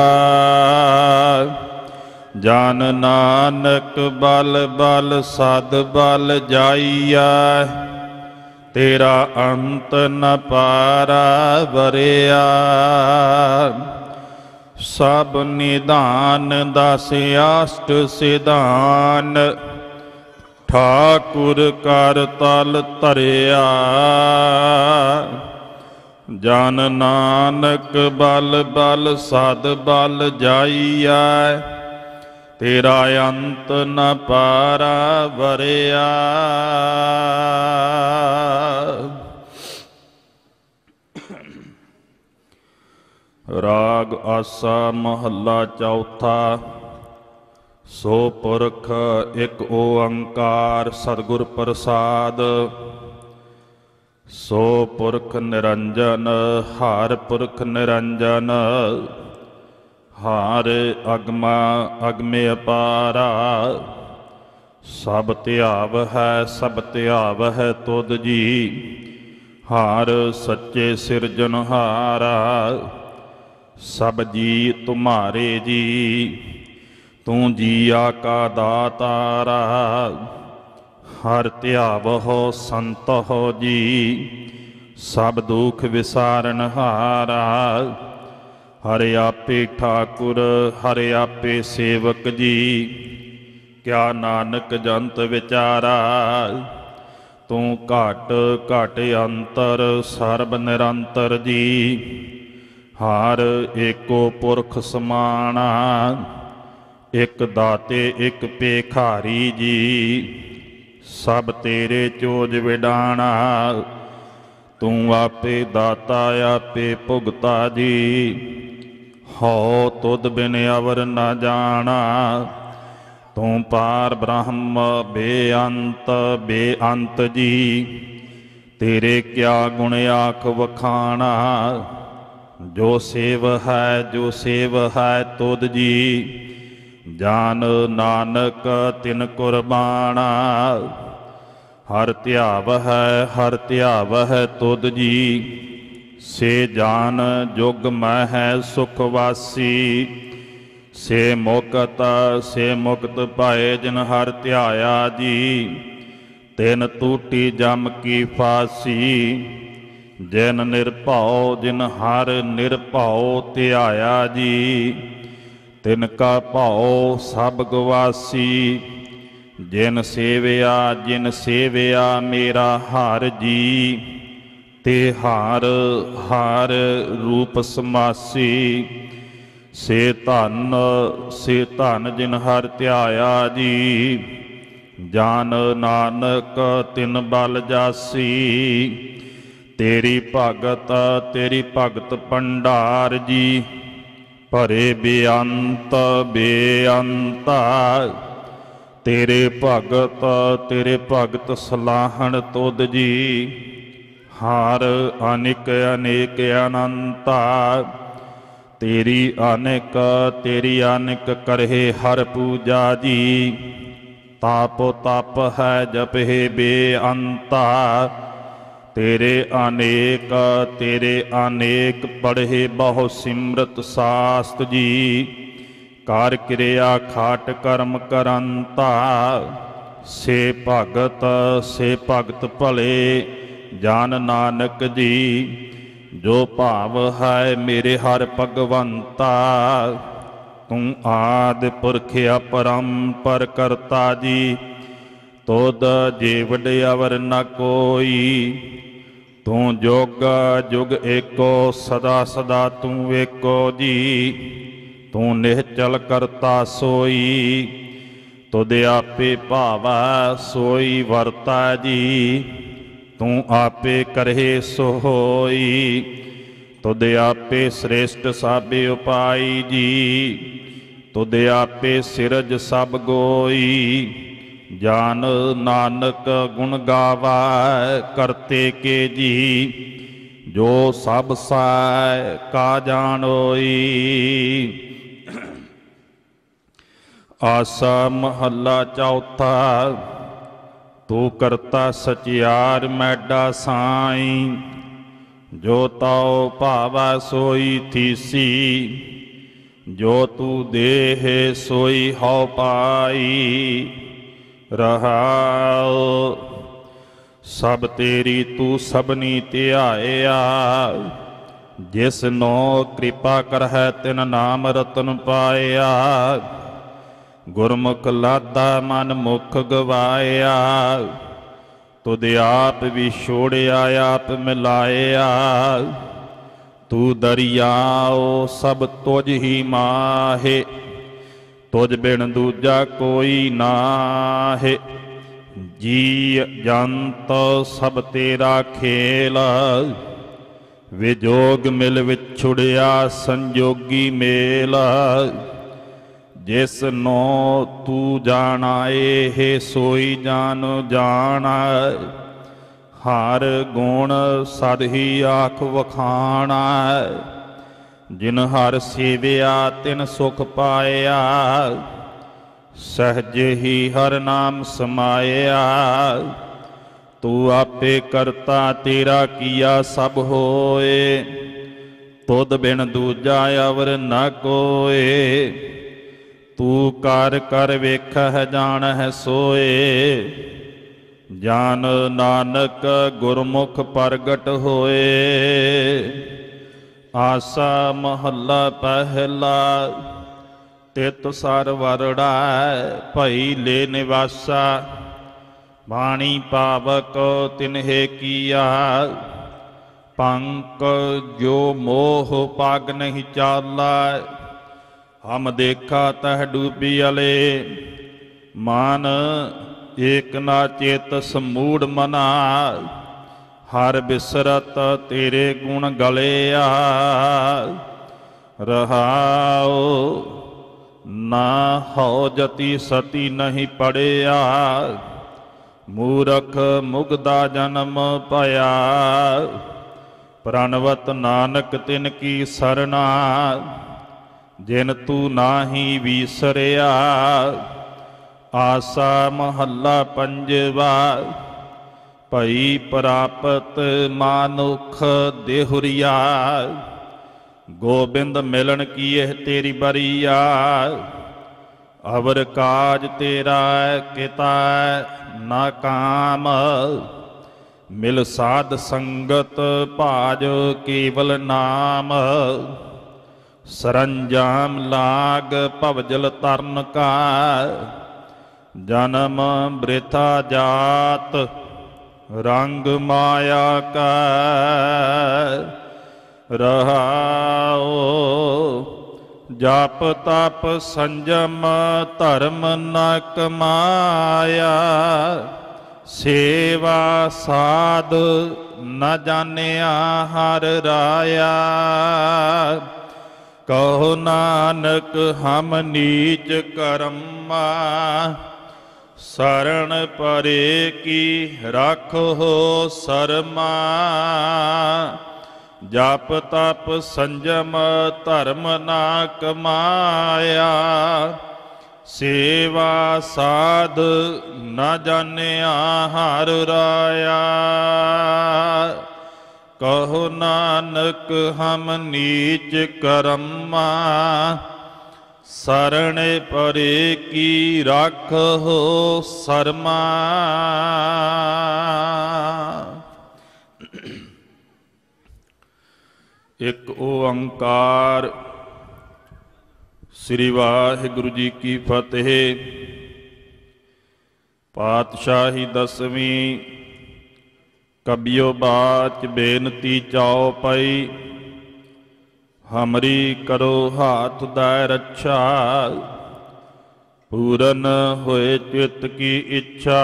ਜਨ ਨਾਨਕ ਬਲ ਬਲ ਸਦ ਬਲ ਜਾਈਐ, ਤੇਰਾ ਅੰਤ ਨ ਪਾਰਾ ਵਰਿਆ। ਸਭ ਨਿਧਾਨ ਦਸ ਅਸ਼ਟ ਸਿਧਾਨ, ਠਾਕੁਰ ਕਰ ਤਲ ਧਰਿਆ। ਜਨ ਨਾਨਕ ਬਲ ਬਲ ਸਦ ਬਲ ਜਾਈਐ, ਤੇਰਾ ਅੰਤ ਨ ਪਾਰਾ ਵਰਿਆ। ਰਾਗ ਆਸਾ ਮਹੱਲਾ ਚੌਥਾ। ਸੋ ਪੁਰਖ ਇਕ ਓੰਕਾਰ ਸਤਿਗੁਰ ਪ੍ਰਸਾਦ, ਸੋ ਪੁਰਖ ਨਿਰੰਜਨ ਹਰਿ ਪੁਰਖ ਨਿਰੰਜਨ। ਹਰਿ ਅਗਮਾ ਅਗਮੇ ਅਪਾਰਾ, ਸਭ ਧਿਆਵ ਹੈ ਸਭ ਧਿਆਵ ਹੈ ਤੁਧ ਜੀ। ਹਰਿ ਸੱਚੇ ਸਿਰਜਨਹਾਰਾ, ਸਭ ਜੀ ਤੁਮਾਰੇ ਜੀ। ਤੂੰ ਜੀਆ ਕਾ ਦਾਤਾਰਾ, ਹਰਿ ਧਿਆਵਹੁ ਸੰਤਹੁ ਜੀ। ਸਭ ਦੁਖ ਵਿਸਾਰਨਹਾਰਾ, ਹਰਿ ਆਪੇ ਠਾਕੁਰ ਹਰਿ ਆਪੇ ਸੇਵਕ ਜੀ। ਕਿਆ ਨਾਨਕ ਜੰਤ ਵਿਚਾਰਾ, ਤੂੰ ਘਟ ਘਟ ਅੰਤਰ ਸਰਬ ਨਿਰੰਤਰ ਜੀ। ਹਰ ਏਕੋ ਪੁਰਖ ਸਮਾਣਾ, ਇਕ ਦਾਤੇ ਇਕ ਭੇਖਾਰੀ ਜੀ। ਸਭ ਤੇਰੇ ਚੋਜ ਵਿਡਾਣਾ, ਤੂੰ ਆਪੇ ਦਾਤਾ ਆਪੇ ਭੁਗਤਾ ਜੀ। ਹਉ ਤੁਧ ਬਿਨ ਅਵਰ ਨ ਜਾਣਾ, ਤੂੰ ਪਾਰ ਬ੍ਰਹਮ ਬੇਅੰਤ ਬੇਅੰਤ ਜੀ। ਤੇਰੇ ਕਿਆ ਗੁਣ ਆਖ ਵਖਾਣਾ, ਜੋ ਸੇਵ ਹੈ ਤੁਧ ਜੀ। ਜਾਨ ਨਾਨਕ ਤਿਨ ਕੁਰਬਾਨਾ, ਹਰ ਧਿਆਵ ਹੈ ਤੁਧ ਜੀ। ਸੇ ਜਾਨ ਜੁਗ ਮਹਿ ਸੁਖ ਵਾਸੀ, ਸੇ ਮੁਕਤ ਪਾਏ ਜਿਨ ਹਰ ਧਿਆਇਆ ਜੀ। ਤਿਨ ਟੂਟੀ ਜਮ ਕੀ ਫਾਸੀ, ਜਿਨ ਨਿਰਭਉ ਜਿਨ ਹਰ ਨਿਰਭਉ ਧਿਆਇਆ ਜੀ। ਤਿਨ ਕਾ ਭਉ ਸਭ ਗਵਾਸੀ, ਜਿਨ ਸੇਵਿਆ ਮੇਰਾ ਹਰ ਜੀ। ਤੇ ਹਰ ਰੂਪ ਸਮਾਸੀ, ਸੇ ਧਨ ਜਿਨ ਹਰ ਧਿਆਇਆ ਜੀ। ਜਾਨ ਨਾਨਕ ਤਿਨ ਬਲ ਜਾਸੀ, ਤੇਰੀ ਭਗਤ ਭੰਡਾਰ ਜੀ। ਭਰੇ ਬੇਅੰਤ ਤੇਰੇ ਭਗਤ ਸਲਾਹਣ ਤੁਧ ਜੀ। ਹਰ ਅਨੇਕ ਅਨੰਤਾ, ਤੇਰੀ ਅਨੇਕ ਕਰਹਿ ਹਰ ਪੂਜਾ ਜੀ। ਤਪ ਹੈ ਜਪਹਿ ਬੇਅੰਤਾ, ਤੇਰੇ ਅਨੇਕ ਪੜ੍ਹੇ ਬਹੁ ਸਿਮਰਤ ਸਾਸਤ ਜੀ। ਕਾਰ ਕਿਰਿਆ ਖਾਟ ਕਰਮ ਕਰੰਤਾ, ਸੇ ਭਗਤ ਭਲੇ ਜਾਨ ਨਾਨਕ ਜੀ। ਜੋ ਭਾਵ ਹੈ ਮੇਰੇ ਹਰ ਭਗਵੰਤਾ। ਤੂੰ ਆਦਿ ਪੁਰਖ ਅਪਰੰਪਰ ਕਰਤਾ ਜੀ, ਤੋਦ ਜੀਵੜ ਅਵਰ ਨ ਕੋਈ। ਤੂੰ ਜੁਗ ਜੁਗ ਏਕੋ, ਸਦਾ ਸਦਾ ਤੂੰ ਏਕੋ ਜੀ। ਤੂੰ ਨਿਹਚਲ ਕਰਤਾ ਸੋਈ, ਤੁਧ ਆਪੇ ਭਾਵੈ ਸੋਈ ਵਰਤੈ ਜੀ। ਤੂੰ ਆਪੇ ਕਰਹਿ ਸੋ ਹੋਈ, ਤੁਧ ਆਪੇ ਸ੍ਰੇਸ਼ਟ ਸਭ ਉਪਾਈ ਜੀ। ਤੁਧ ਆਪੇ ਸਿਰਜ ਸਭ ਗੋਈ, ਜਾਨ ਨਾਨਕ ਗੁਣ ਗਾਵੈ ਕਰਤੇ ਕੇ ਜੀ। ਜੋ ਸਭ ਸੈ ਕਾ ਜਾਣੋਈ। ਆਸਾ ਮਹੱਲਾ ਚੌਥਾ। ਤੂੰ ਕਰਤਾ ਸਚਿਆਰ ਮੈਡਾ ਸਾਈਂ, ਜੋ ਤਉ ਭਾਵੈ ਸੋਈ ਥੀਸੀ। ਜੋ ਤੂੰ ਦੇਹ ਸੋਈ ਹਉ ਪਾਈ। ਰਹਾਉ ਸਭ ਤੇਰੀ ਤੂੰ ਸਭਨੀ ਧਿਆਇਆ। ਜਿਸ ਨੋ ਕਿਰਪਾ ਕਰਹਿ ਤਿਨ ਨਾਮ ਰਤਨ ਪਾਇਆ। ਗੁਰਮੁਖ ਲਾਦਾ ਮਨ ਮੁਖ ਗਵਾਇਆ। ਤੁਧ ਆਪ ਵਿਛੋੜਿਆ ਆਪ ਮਿਲਾਇਆ। ਤੂੰ ਦਰਿਆਓ ਸਭ ਤੁਝ ਹੀ ਮਾਹੇ, ਤੁਝ ਬਿਨ ਦੂਜਾ ਕੋਈ ਨਾਹੇ। ਜੀ ਜੰਤ ਸਭ ਤੇਰਾ ਖੇਲ, ਵਿਜੋਗ ਮਿਲ ਵਿਛੁੜਿਆ ਸੰਜੋਗੀ ਮੇਲ। ਜਿਸ ਨੋ ਤੂੰ ਜਾਣਾਏ ਹੈ ਸੋਈ ਜਾਨ ਜਾਣਾ। ਹਰ ਗੁਣ ਸਦ ਹੀ ਆਖ ਵਖਾਣਾ। ਜਿਨ ਹਰ ਸੇਵਿਆ ਤਿਨ ਸੁਖ ਪਾਇਆ। ਸਹਜ ਹੀ ਹਰ ਨਾਮ ਸਮਾਇਆ। ਤੂੰ ਆਪੇ ਕਰਤਾ ਤੇਰਾ ਕੀਆ ਸਭ ਹੋਏ। ਤੁਧ ਬਿਨ ਦੂਜਾ ਅਵਰ ਨ ਕੋਏ। ਤੂੰ ਕਰ ਕਰ ਵੇਖਹਿ ਜਾਣਹਿ ਸੋਏ। ਜਾਨ ਨਾਨਕ ਗੁਰਮੁਖ ਪ੍ਰਗਟ ਹੋਏ। ਆਸਾ ਮਹੱਲਾ ਪਹਿਲਾ। ਤਿਤ ਸਰ ਵਰੜਾ ਭਈ ਲੈ ਨਿਵਾਸਾ। ਬਾਣੀ ਪਾਵਕ ਤਿਨਹਿ ਕੀਆ। ਪੰਕ ਜੋ ਮੋਹ ਪਗ ਨਹੀਂ ਚਾਲਾ। ਹਮ ਦੇਖਾ ਤਹ ਡੂਬੀ ਅਲੇ। ਮਾਨ ਏਕ ਨਾ ਚੇਤ ਸਮੂੜ ਮਨਾ। ਹਰ ਬਿਸਰਤ ਤੇਰੇ ਗੁਣ ਗਲਿਆ। ਰਹਾਉ ਨਾ ਹਉ ਜਤੀ ਸਤੀ ਨਹੀਂ ਪੜਿਆ। ਮੂਰਖ ਮੁਗਦਾ ਜਨਮ ਭਇਆ। ਪ੍ਰਣਵਤ ਨਾਨਕ ਤਿਨ ਕੀ ਸਰਨਾ। ਜਿਨ ਤੂੰ ਨਾਹੀ ਵੀਸਰਿਆ। ਆਸਾ ਮਹੱਲਾ ਪੰਜਵਾ। ਭਈ ਪ੍ਰਾਪਤ ਮਾਨੁਖ ਦੇਹੁਰੀਆ। ਗੋਬਿੰਦ ਮਿਲਣ ਕੀਏ ਤੇਰੀ ਬਰੀਆ। ਅਵਰ ਕਾਜ ਤੇਰਾ ਕਿਤਾ ਨਾ ਕਾਮ। ਮਿਲ ਸਾਧ ਸੰਗਤ ਭਾਜ ਕੇਵਲ ਨਾਮ। ਸਰੰਜਾਮ ਲਾਗ ਭਵਜਲ ਤਰਨ ਕਾ। ਜਨਮ ਬ੍ਰਿਥਾ ਜਾਤ ਰੰਗ ਮਾਇਆ ਕਾ। ਰਹਾਉ ਜਪ ਤਪ ਸੰਜਮ ਧਰਮ ਨ ਕਮਾਇਆ। ਸੇਵਾ ਸਾਧ ਨ ਜਾਣਿਆ ਹਰ ਰਾਇਆ। ਕਹੋ ਨਾਨਕ ਹਮ ਨੀਚ ਕਰਮਾ। ਸਰਣ ਪਰੇ ਕੀ ਰਾਖੋ ਸਰਮਾ। ਜਪ ਤਪ ਸੰਜਮ ਧਰਮ ਨਾ ਕਮਾਇਆ। ਸੇਵਾ ਸਾਧ ਨ ਜਾਣਿਆ ਹਰ ਰਾਇਆ। ਕਹੋ ਨਾਨਕ ਹਮ ਨੀਚ ਕਰਮਾ। ਸਰਣ ਪਰੇ ਕੀ ਰਾਖੋ ਸਰਮਾ। ਇੱਕ ਓੰਕਾਰ। ਸ੍ਰੀ ਵਾਹਿਗੁਰੂ ਜੀ ਕੀ ਫਤਿਹ। ਪਾਤਸ਼ਾਹੀ ਦਸਵੀਂ। ਕਬਿਓ ਬਾਚ ਬੇਨਤੀ ਚਾਓ ਪਈ, ਹਮਰੀ ਕਰੋ ਹਾਥ ਦੈ ਰੱਛਾ। ਪੂਰਨ ਹੋਏ ਚਿਤ ਕੀ ਇੱਛਾ,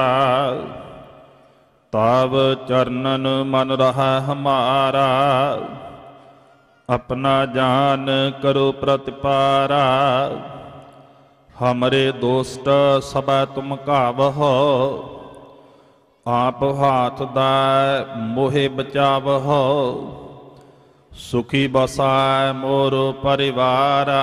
ਤਾਵ ਚਰਨਨ ਮਨ ਰਹਾ ਹਮਾਰਾ। अपना जान करो प्रतिपारा, हमरे दोस्त सब तुम कावहो। आप हाथ दाय मोहे बचावहो, सुखी बसाय मोर परिवारा।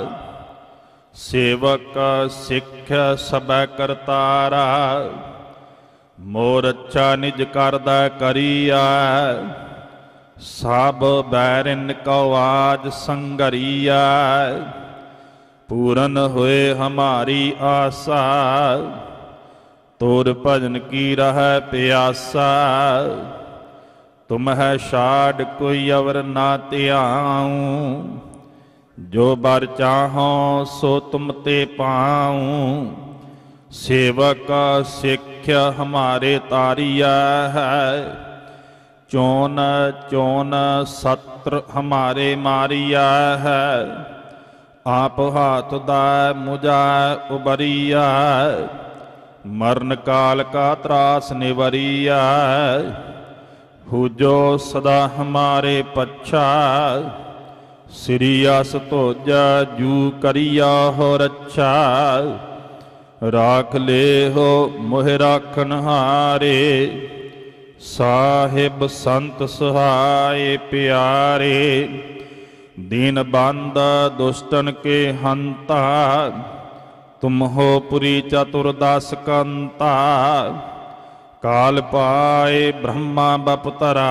सेवक सिख सब करतारा, मोर अच्छा निज करदा करिया। सब बैरिन को आज संगरिया, पूरन हुए हमारी आशा। तोर भजन की रह प्यासा, तुम है शाड कोई अवर ना त्याऊं। जो बर चाहो सो तुम ते पाऊं। सेवक सिख हमारे तारिया है, चोन चोन सत्र हमारे मारिया है। आप हाथ दाय मुझाय उबरिया, मरण काल का त्रास निवरिया। हुजो सदा हमारे पच्छा, श्री अस तोजा जू करिया हो रच्छा। राख ले हो मोह राखन हारे, साहिब संत सहाय प्यारे। दीन बंद दुष्टन के हंता, तुम हो पुरी चतुर्दश कंता। काल पाए ब्रह्मा बपतरा,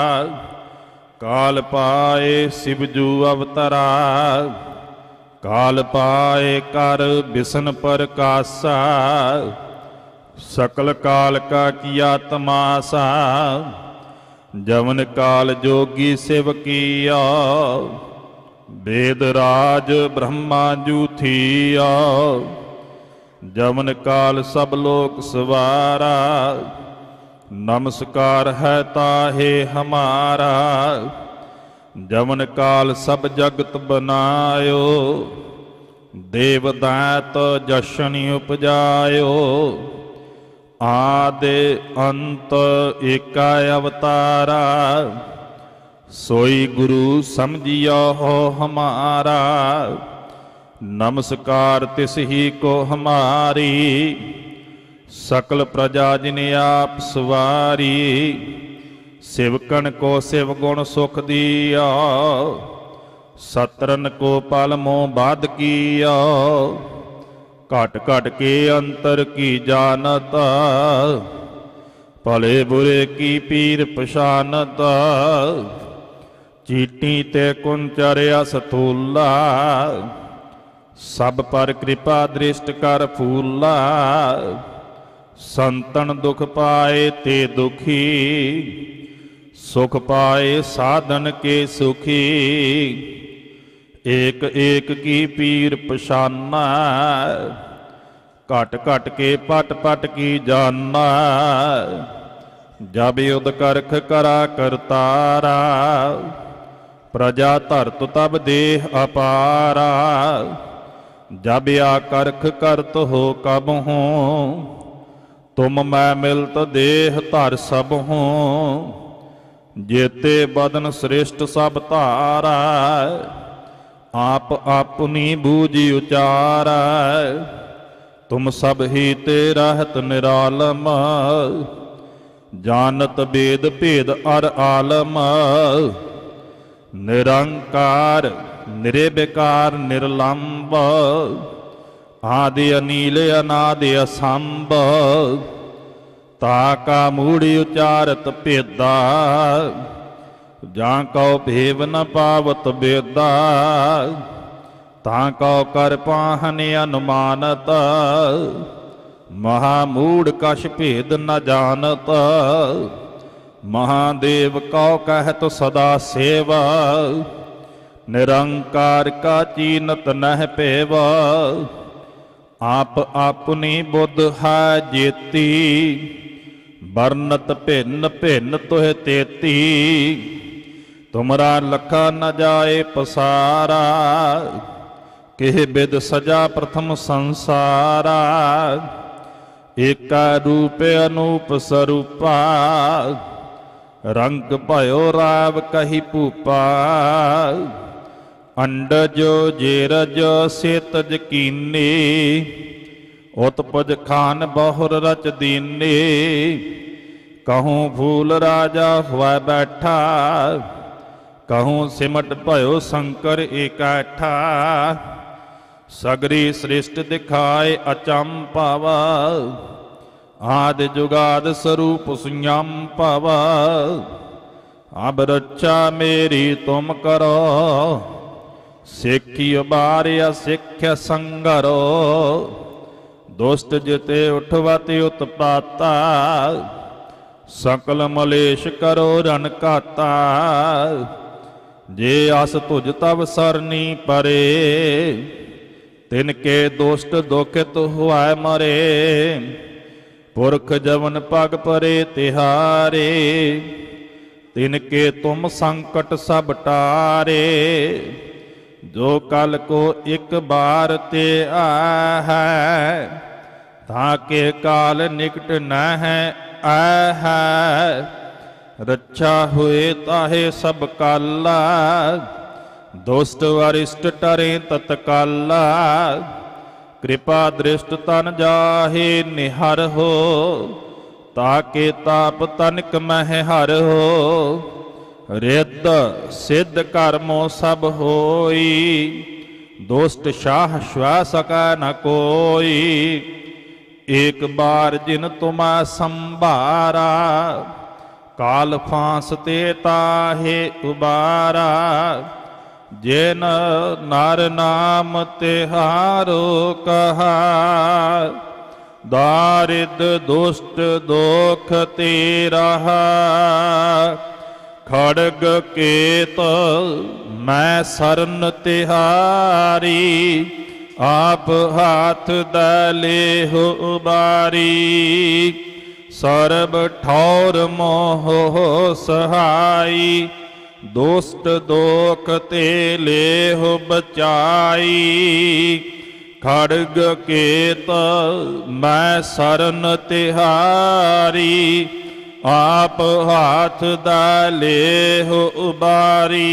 काल पाए शिवजू अवतरा। काल पाए कर बिसन प्रकाशा, सकल काल का किया तमाशा। जवन काल जोगी शिव किया, वेद राज ब्रह्मा जू थिया। जवन काल सब लोक सवारा, नमस्कार है ताहे हमारा। जवन काल सब जगत बनायो, देव दैत जशन उपजायो। आदि अंत एका अवतारा, सोई गुरु समझियो हो हमारा। नमस्कार तिस ही को हमारी, सकल प्रजा जिन आप सवारी। शिवकन को शिव गुण सुख दिया, सतरन को पल मोह बाध किया। घट घट के अंतर की जानता, भले बुरे की पीर पछानता। चीटी ते कुंचर्या सथूला, सब पर कृपा दृष्ट कर फूला। संतन दुख पाए ते दुखी, सुख पाए साधन के सुखी। एक एक की पीर पछाना, घट घट के पट पट की जाना। जब युद्ध करख करा करतारा, प्रजा धरत तब देह अपारा। जब आ करख करत हो कब हूँ, तुम मैं मिलत देह धर सब हूँ। जेते बदन श्रेष्ठ सब तारा, आप अपनी बूझी उचारा। तुम सब ही ते रहत निरालम, जानत वेद भेद अर आलम। निरंकार निर्विकार निर्लंब, आदि अनील अनादि असंभ। ताका मूढ़ी उचारत भेदा, जां कौ भेव न पावत बेदा। तां कौ कर पाहन अनुमानत, महामूढ़ कछ भेद न जानत। महादेव कौ कहत सदा सेवा, निरंकार का चीनत नह पेवा। आप अपनी बुद्ध है जेती, बरनत भिन्न भिन्न तुह तेती। तुमरा लखा न जाए पसारा, किह बिद सजा प्रथम संसारा। एका रूप अनूप स्वरूपा, रंग भयो राव कही भूपा। अंडज जेरज सेतज कीने, उत्पज खान बहुर रच दीने। कहूँ भूल राजा हुआ बैठा, कहूँ सिमट भयो शंकर इकट्ठा। सगरी सृष्ट दिखाए अचंपावा, आदि जुगाद स्वरूप सुयम पावा। अब रक्षा मेरी तुम करो, सिखी बारिया सिख्य संगरो। दुष्ट जिते उठवति उत्पाता, सकल मलेश करो रन काता। जे आस तुझ तब सरनी परे, तिनके दुष्ट दुखित हुआ मरे। पुरख जवन पग परे तिहारे, तिनके तुम संकट सब टारे। जो कल को एक बार ते है, ताके काल निकट न है है। रक्षा हुए ताहे सब काला, दुष्ट वरिष्ठ टरे तत्काला। कृपा दृष्ट तन जाहे निहर हो, ताके ताप तनिक मह हर हो। रिद्ध सिद्ध कर्मो सब होई, दुष्ट शाह श्वा सका न कोई। एक बार जिन तुमा संभारा, काल फांसते ताहे उबारा। जिन नर नाम तिहारो कहा, दारिद्र दुष्ट दोख तेरा। खड़ग केत मैं सरन तिहारी, आप हाथ दले हो बारी। सर्ब ठौर मोह सहाई, दुष्ट दोख ते ले हो बचाई। खड़ग केत मैं सरन तिहारी, आप हाथ दाले हो उबारी।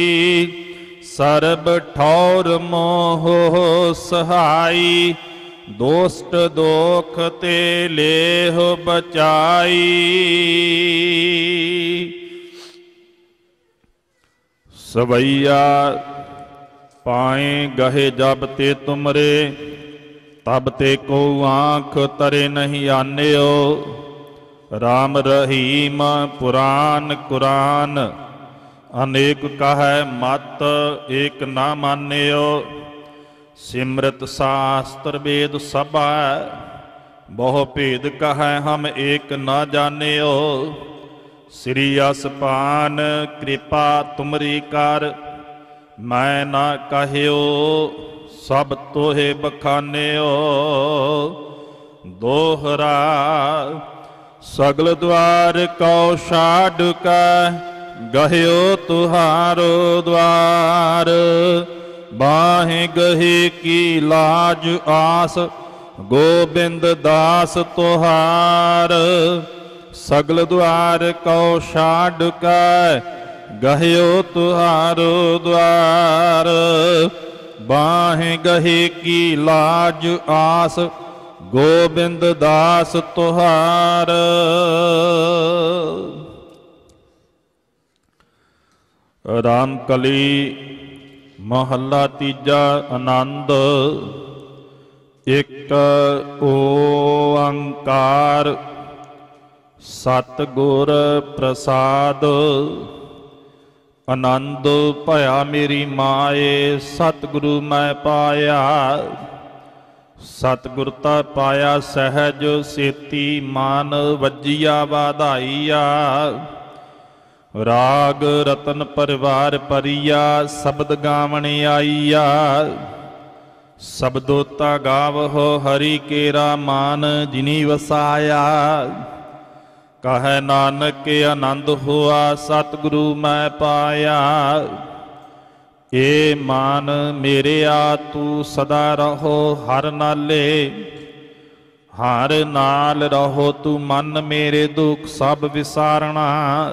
सर्ब ठौर मोह सहाई, दुष्ट दोख ते ले हो बचाई। सवैया पाए गहे जब ते तुमरे, तब ते को आँख तरे नहीं आन्यो। राम रहीम पुराण कुरान, अनेक कह मत एक न मान्यो। सिमरत शास्त्र वेद सबा, बहु भेद कह हम एक न जान्यो। श्री असपान कृपा तुमरी कर, मैं न कहियो सब तोहे बखान्यो। दोहरा सगल द्वार कौ छाड़ का, गहियो तुहारो द्वार। बाहें गहे की लाज आस, गोबिंद दास तुहार। सगल द्वार कौ छाड़ का, गहियो तुहारो द्वार। बाहें गहे की लाज आस, गोबिंद दास तुहार। रामकली महला तीजा आनंद। एक ओंकार सतगुर प्रसाद। आनंद भया मेरी माए, सतगुरु मैं पाया। सतगुरता पाया सहज सेती, मान वजिया वाधाइया। ਰਾਗ ਰਤਨ ਪਰਿਵਾਰ ਪਰੀਆ, ਸ਼ਬਦ ਗਾਵਣ ਆਈਆ। ਸ਼ਬਦੋਤਾ ਗਾਵਹੁ ਹਰੀ ਕੇਰਾ ਮਾਨ, ਜਿਨੀ ਵਸਾਇਆ। ਕਹੈ ਨਾਨਕ ਆਨੰਦ ਹੋਆ, ਸਤਿਗੁਰੂ ਮੈਂ ਪਾਇਆ। ਏ ਮਾਨ ਮੇਰਿਆ ਤੂੰ ਸਦਾ ਰਹੋ ਹਰ ਨਾਲੇ, ਹਰ ਨਾਲ ਰਹੋ ਤੂੰ ਮਨ ਮੇਰੇ, ਦੁੱਖ ਸਭ ਵਿਸਾਰਣਾ।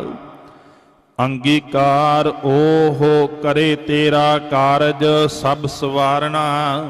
ਅੰਗੀਕਾਰ ਓਹੋ ਕਰੇ ਤੇਰਾ ਕਾਰਜ, ਸਭ ਸਵਾਰਣਾ।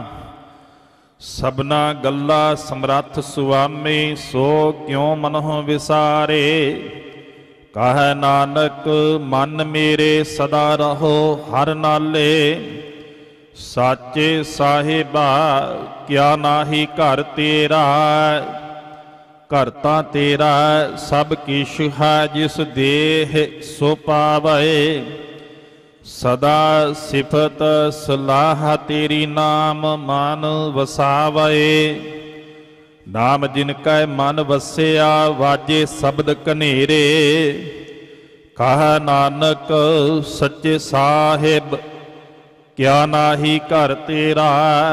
ਸਭਨਾ ਗੱਲਾ ਸਮਰੱਥ ਸੁਆਮੀ, ਸੋ ਕਿਉ ਮਨਹੁ ਵਿਸਾਰੇ। ਕਹੈ ਨਾਨਕ ਮਨ ਮੇਰੇ ਸਦਾ ਰਹੋ ਹਰ ਨਾਲੇ। ਸਾਚੇ ਸਾਹਿਬਾ ਕਿਆ ਨਾਹੀ ਘਰ ਤੇਰਾ, ਘਰ ਤਾਂ ਤੇਰਾ ਸਭ ਕਿਛ ਹੈ, ਜਿਸ ਦੇਹ ਸੋ ਪਾਵੈ। ਸਦਾ ਸਿਫਤ ਸਲਾਹ ਤੇਰੀ, ਨਾਮ ਮਨ ਵਸਾਵੈ। ਨਾਮ ਜਿਨ ਕੈ ਮਨ ਵਸਿਆ, ਵਾਜੇ ਸ਼ਬਦ ਕਨੇਰੇ। ਕਹੈ ਨਾਨਕ ਸੱਚੇ ਸਾਹਿਬ ਕਿਆ ਨਾਹੀ ਘਰ ਤੇਰਾ।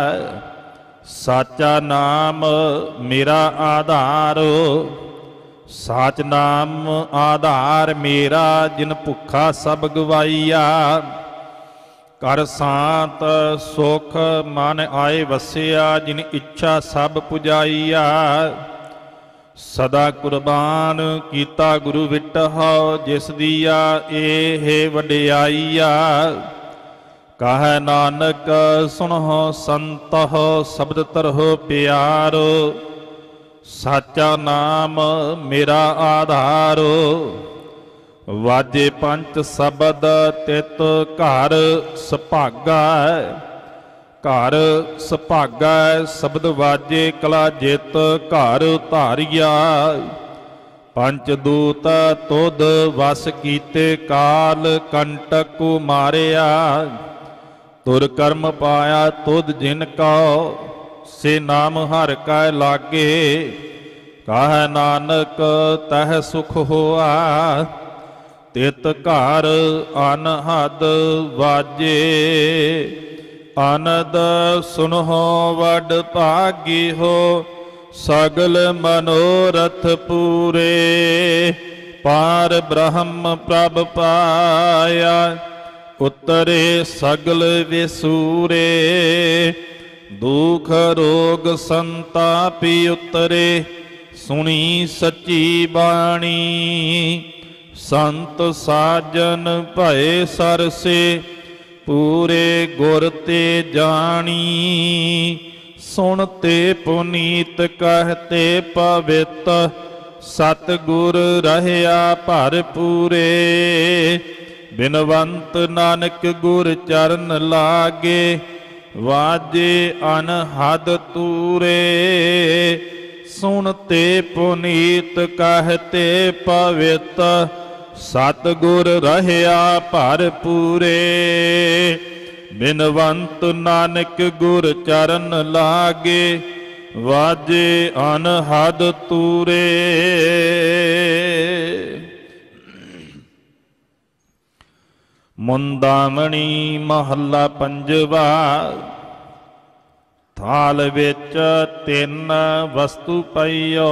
ਸਾਚਾ ਨਾਮ ਮੇਰਾ ਆਧਾਰ, ਸਾਚ ਨਾਮ ਆਧਾਰ ਮੇਰਾ। ਜਿਨ ਭੁੱਖਾ ਸਭ ਗਵਾਈਆ, ਕਰ ਸਾਤ ਸੁਖ ਮਨ ਆਏ ਵਸਿਆ। ਜਿਨ ਇੱਛਾ ਸਭ ਪੁਜਾਈਆ, ਸਦਾ ਕੁਰਬਾਨ ਕੀਤਾ ਗੁਰੂ ਵਿਟਹੁ। ਜਿਸ ਦੀਆ ਇਹ ਵਡਿਆਈਆ। ਕਹੈ ਨਾਨਕ ਸੁਣਹੁ ਸੰਤਹੁ, ਸ਼ਬਦ ਤਰਹੁ ਪਿਆਰੋ। ਸਾਚਾ ਨਾਮ ਮੇਰਾ ਆਧਾਰ, ਵਾਜੇ ਪੰਚ ਸ਼ਬਦ ਤਿਤ ਘਰ ਸੁਭਾਗਾ। ਘਰ ਸੁਭਾਗਾ ਸ਼ਬਦ ਵਾਜੇ, ਕਲਾ ਜਿਤ ਘਰ ਧਾਰਿਆ। ਪੰਚ ਦੂਤ ਤੁਧ ਵਸ ਕੀਤੇ, ਕਾਲ ਕੰਟਕ ਮਾਰਿਆ। ਤੁਰ ਕਰਮ ਪਾਇਆ ਤੁਧ ਜਿਨ ਕਉ, ਸੇ ਨਾਮ ਹਰਿ ਕੈ ਲਾਗੇ। ਕਹੈ ਨਾਨਕ ਤਹ ਸੁਖ ਹੋਆ, ਤਿਤ ਘਰ ਅਨਹਦ ਵਾਜੇ। ਆਨੰਦ ਸੁਨਹੁ ਵਡ ਭਾਗੀ ਹੋ, ਸਗਲ ਮਨੋਰਥ ਪੂਰੇ। ਪਾਰ ਬ੍ਰਹਮ ਪ੍ਰਭ ਪਾਇਆ, ਉਤਰੇ ਸਗਲ ਵਿਸੂਰੇ। ਦੁਖ ਰੋਗ ਸੰਤਾਪੀ ਉਤਰੇ, ਸੁਣੀ ਸੱਚੀ ਬਾਣੀ। ਸੰਤ ਸਾਜਨ ਭਏ ਸਰਸੇ, ਪੂਰੇ ਗੁਰ ਤੇ ਜਾਣੀ। ਸੁਣ ਤੇ ਪੁਨੀਤ ਕਹਤੇ ਪਵਿੱਤ, ਸਤਿਗੁਰ ਰਹਿਆ ਭਰਪੂਰੇ। ਬਿਨਵੰਤ ਨਾਨਕ ਗੁਰ ਚਰਨ ਲਾਗੇ, ਵਾਜੇ ਅਨਹਦ ਤੂਰੇ। ਸੁਣ ਤੇ ਪੁਨੀਤ ਕਹਤੇ ਪਵਿੱਤ, ਸਤਿਗੁਰ ਰਹਿਆ ਭਰਪੂਰੇ। ਬਿਨਵੰਤ ਨਾਨਕ ਗੁਰ ਚਰਨ ਲਾਗੇ, ਵਾਜੇ ਅਨਹਦ ਤੂਰੇ। ਮੁੰਦਾਮਣੀ ਮਹੱਲਾ ਪੰਜਵਾ। ਥਾਲ ਵਿੱਚ ਤਿੰਨ ਵਸਤੂ ਪਈਓ,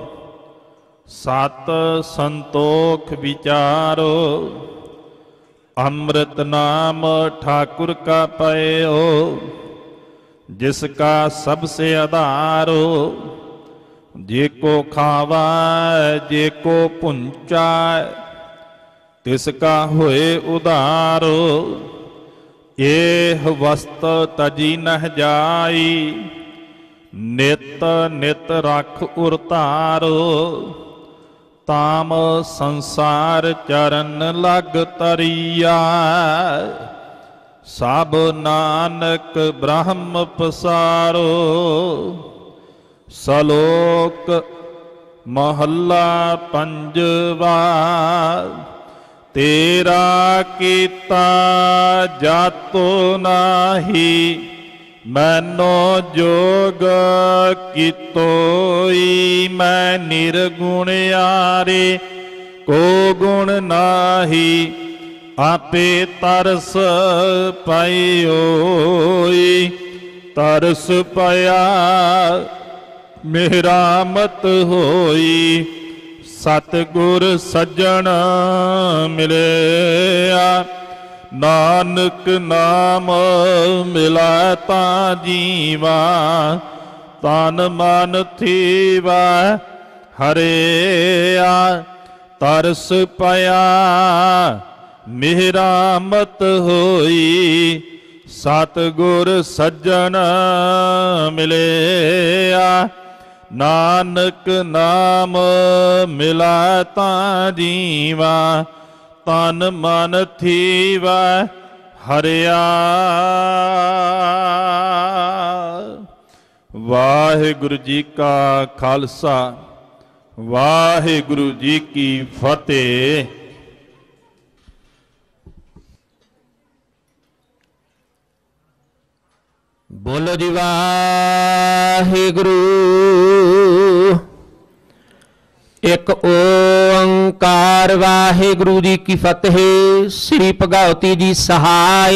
ਸਤ ਸੰਤੋਖ ਵਿਚਾਰੋ। ਅੰਮ੍ਰਿਤ ਨਾਮ ਠਾਕੁਰ ਕਾ ਪਇਓ, ਜਿਸ ਕਾ ਸਭ ਸੇ ਆਧਾਰੋ। ਜੇ ਕੋ ਖਾਵਾ ਜੇ ਕੋ ਪੁੰਚਾ, ਤਿਸ ਕਾ ਹੋਏ ਉਧਾਰੋ। ਇਹ ਵਸਤ ਤਜੀ ਨਹਿ ਜਾਈ, ਨਿਤ ਨਿਤ ਰਖ ਉਰਤਾਰੋ। ਤਾਮ ਸੰਸਾਰ ਚਰਨ ਲਗ ਤਰੀਆ, ਸਭ ਨਾਨਕ ਬ੍ਰਹਮ ਪਸਾਰੋ। ਸਲੋਕ ਮਹੱਲਾ ਪੰਜਵਾ। ਤੇਰਾ ਕੀਤਾ ਜਾਤੋ ਨਾਹੀ, ਮੈਨੋ ਜੋਗ ਕੀਤੋਈ। ਮੈਂ ਨਿਰਗੁਣਿਆਰੇ को गुण नाही, आपे तरस पाइयोई। तरस पाया मेहरामत होई, सतगुर सज्जन मिलिया। नानक नाम मिला ता जीवा, तन मन थीवा हरिया। तरस पाया मेहरामत होई, सतगुर सज्जन मिलिया। नानक नाम मिला ता जीवा, तन मन थीवा हरिया। वाहिगुरु जी का खालसा, वाहिगुरु जी की फतेह। बोलो जी वाहिगुरु। एक ओंकार वाहिगुरु जी की फतेह। श्री भगवती जी सहाय।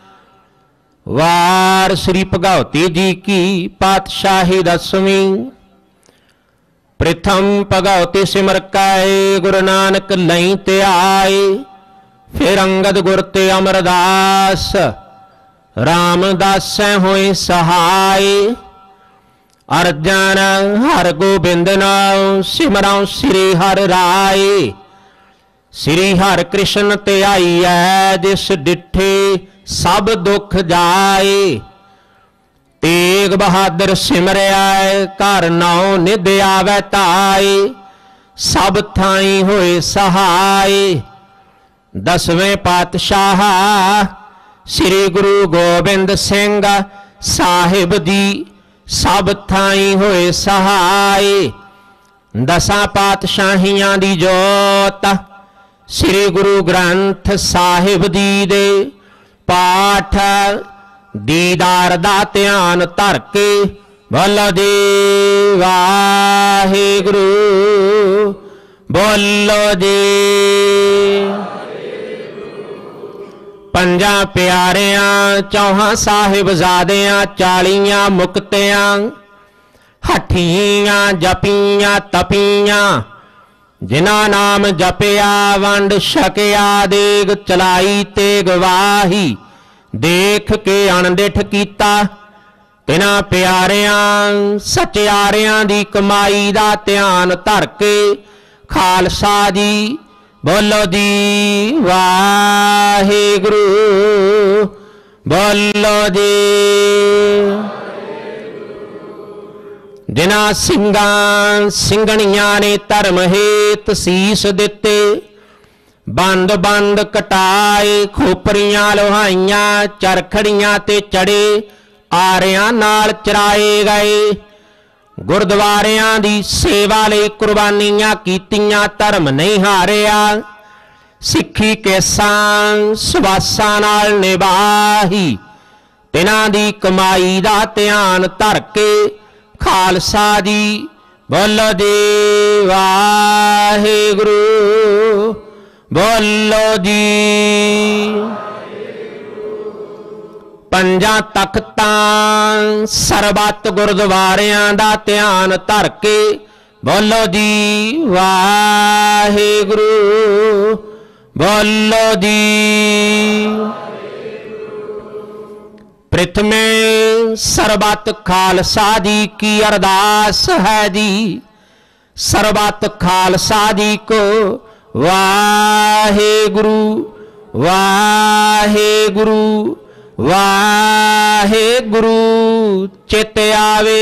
वार श्री भगवती जी की पातशाही 10वीं। प्रथम भगवती सिमर काए, गुरु नानक लई ते आए। फिर अंगद गुर ते अमरदास, रामदास होए सहाय। अर्जन हर गोबिंद नाम, सिमरां श्री हर राय। श्री हर कृष्ण ते आईऐ, जिस डिठे सब दुख जाए। तेग बहादुर सिमरिया, घर नाउ निध आवै ताए। सब थाई होए सहाय। 10वें पातशाह श्री गुरु गोबिंद सिंह साहिब जी, सब थाई होए सहाय। 10 पातशाहियां दी जोत, श्री गुरु ग्रंथ साहिब जी दे पाठ। दीदार दा ध्यान धर के बोलो जी वाहिगुरु। बोलो जी। पंजा प्यारियां, 4 साहिबजादियां, 40 मुक्तियां। हठियां जपियां तपियां, जिना नाम जपिया वंड छकिया। देग चलाई ते गवाही, देख के अणडिठ कीता। तिना प्यारियां सचियारियां दी कमाई दा ध्यान धर के खालसा जी। बोलो जी वाहिगुरु। बोलो जी। जिना ਸਿੰਘਾਂ ਸਿੰਘਣੀਆਂ ने धर्म हेत सीस दिते। बंद बंद कटाए, खोपरियां लोहाइयां। चरखड़ियां ते चढ़े, आरियां नाल चराए गए। गुरद्वारियां दी सेवा लई कुर्बानियां कीतियां, धर्म नहीं हारिया। सिੱਖੀ केसां सुबासां नाल निभाही। तिन्हां दी कमाई दा ध्यान धर के खालसा जी। बोलो जी वाहिगुरु। बोलो जी। 5 तख्तां सरबत गुरद्वारियां दा ध्यान धर के बोलो जी वाहिगुरु। बोलो जी। प्रथमे सरबत खालसा जी की अरदास है जी। सरबत खालसा जी को वाहिगुरु वाहिगुरु वाहिगुरु चित आवे।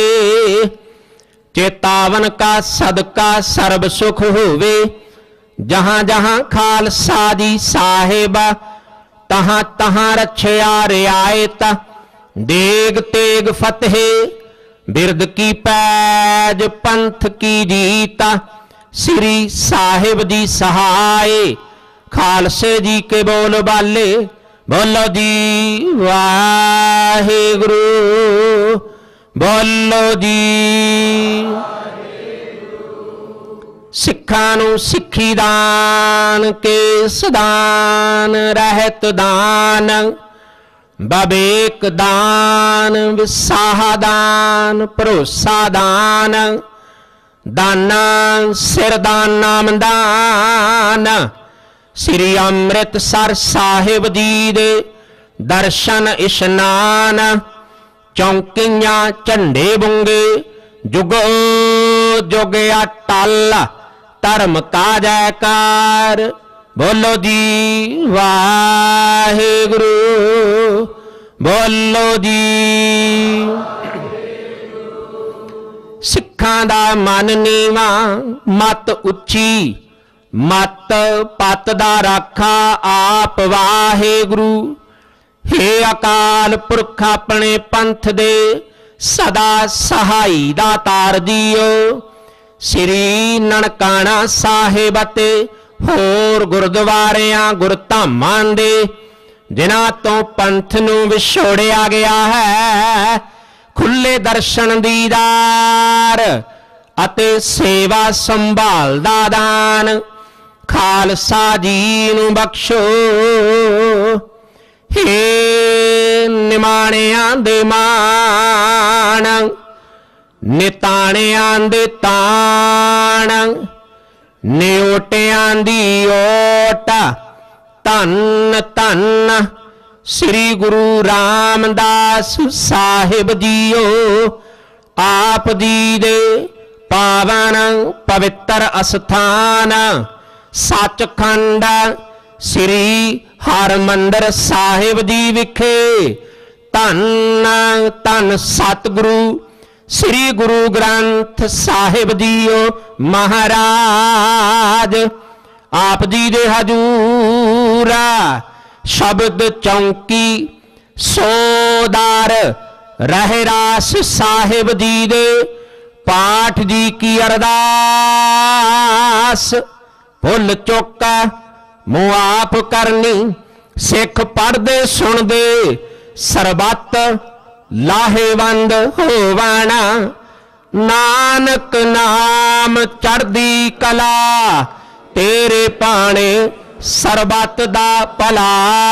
चेतावन का सदका सर्ब सुख होवे। जहां जहां खालसा जी साहिब, तहां तहां रछया रियायत। देग तेग फतेह, बिरद की पैज, पंथ की जीता। श्री साहिब जी सहाय, खालसे जी के बोल बाले। बोलो जी वाहिगुरु। बोलो जी। सिक्खां नूं सिक्खी दान, केस दान, रहत दान, बवेक दान, विसाह दान, भरोसा दान, दाना सिर दान नाम दान। श्री ਅੰਮ੍ਰਿਤਸਰ ਸਾਹਿਬ जी दे दर्शन इशनान, चौंकियां झंडे बुंगे, जुगो जुग अटल, धर्म का जयकार। बोलो जी वाहिगुरु, बोलो जी। सिखां दा मन नीवा, मत उच्ची, मत पत दा राखा आप वाहिगुरु। हे अकाल पुरख अपने पंथ दे सदा सहाई दा तार दियो। श्री ननकाना साहिब ते होर गुरुद्वारियां गुरधामां दे जिन्हां तो पंथ नूं विछोड़िया गया है, खुले दर्शन दीदार अते सेवा संभाल दा दान खालसा जी नूं बख्शो। हे निमाणियां दे मान, निताणियां दे ताण, निओटियां दी ओट, धन धन श्री गुरु रामदास साहिब जीओ। आप जी दे पावन पवित्र अस्थान सचखंड श्री हरमंदर साहिब जी विखे धन धन सतगुरु श्री गुरु ग्रंथ साहिब जीओ महाराज। आप जी दे हजूर शब्द चौंकी सोदार रहरास साहिब जी दे पाठ जी की अरदास। भुल चुक मुआफ करनी, सिख पढ़दे सुनदे सरबत लाहेवंद होवना। नानक नाम चढ़दी कला, तेरे पाने सरबत दा भला।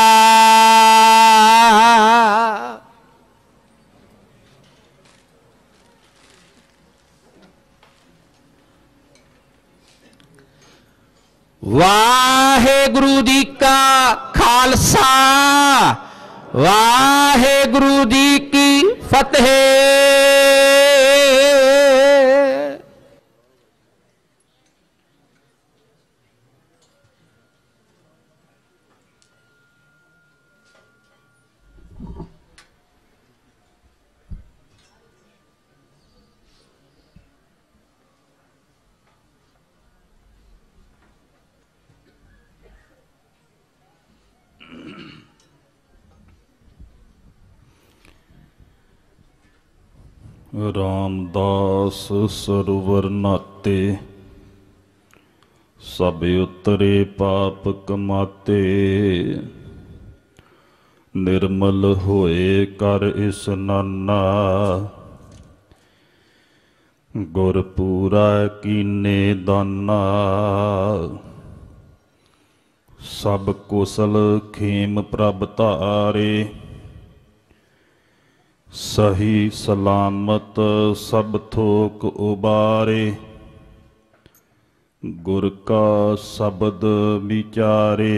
वाहेगुरु जी का खालसा, वाहेगुरु जी की फतेह। रामदास सरोवर नाते, सब उतरे पाप कमाते। निर्मल होए कर इस्नाना, गुरपूरा कीने दाना। सब कुशल खेम प्रभ धारे, सही सलामत सब थोक उबारे। गुर का शब्द विचारे,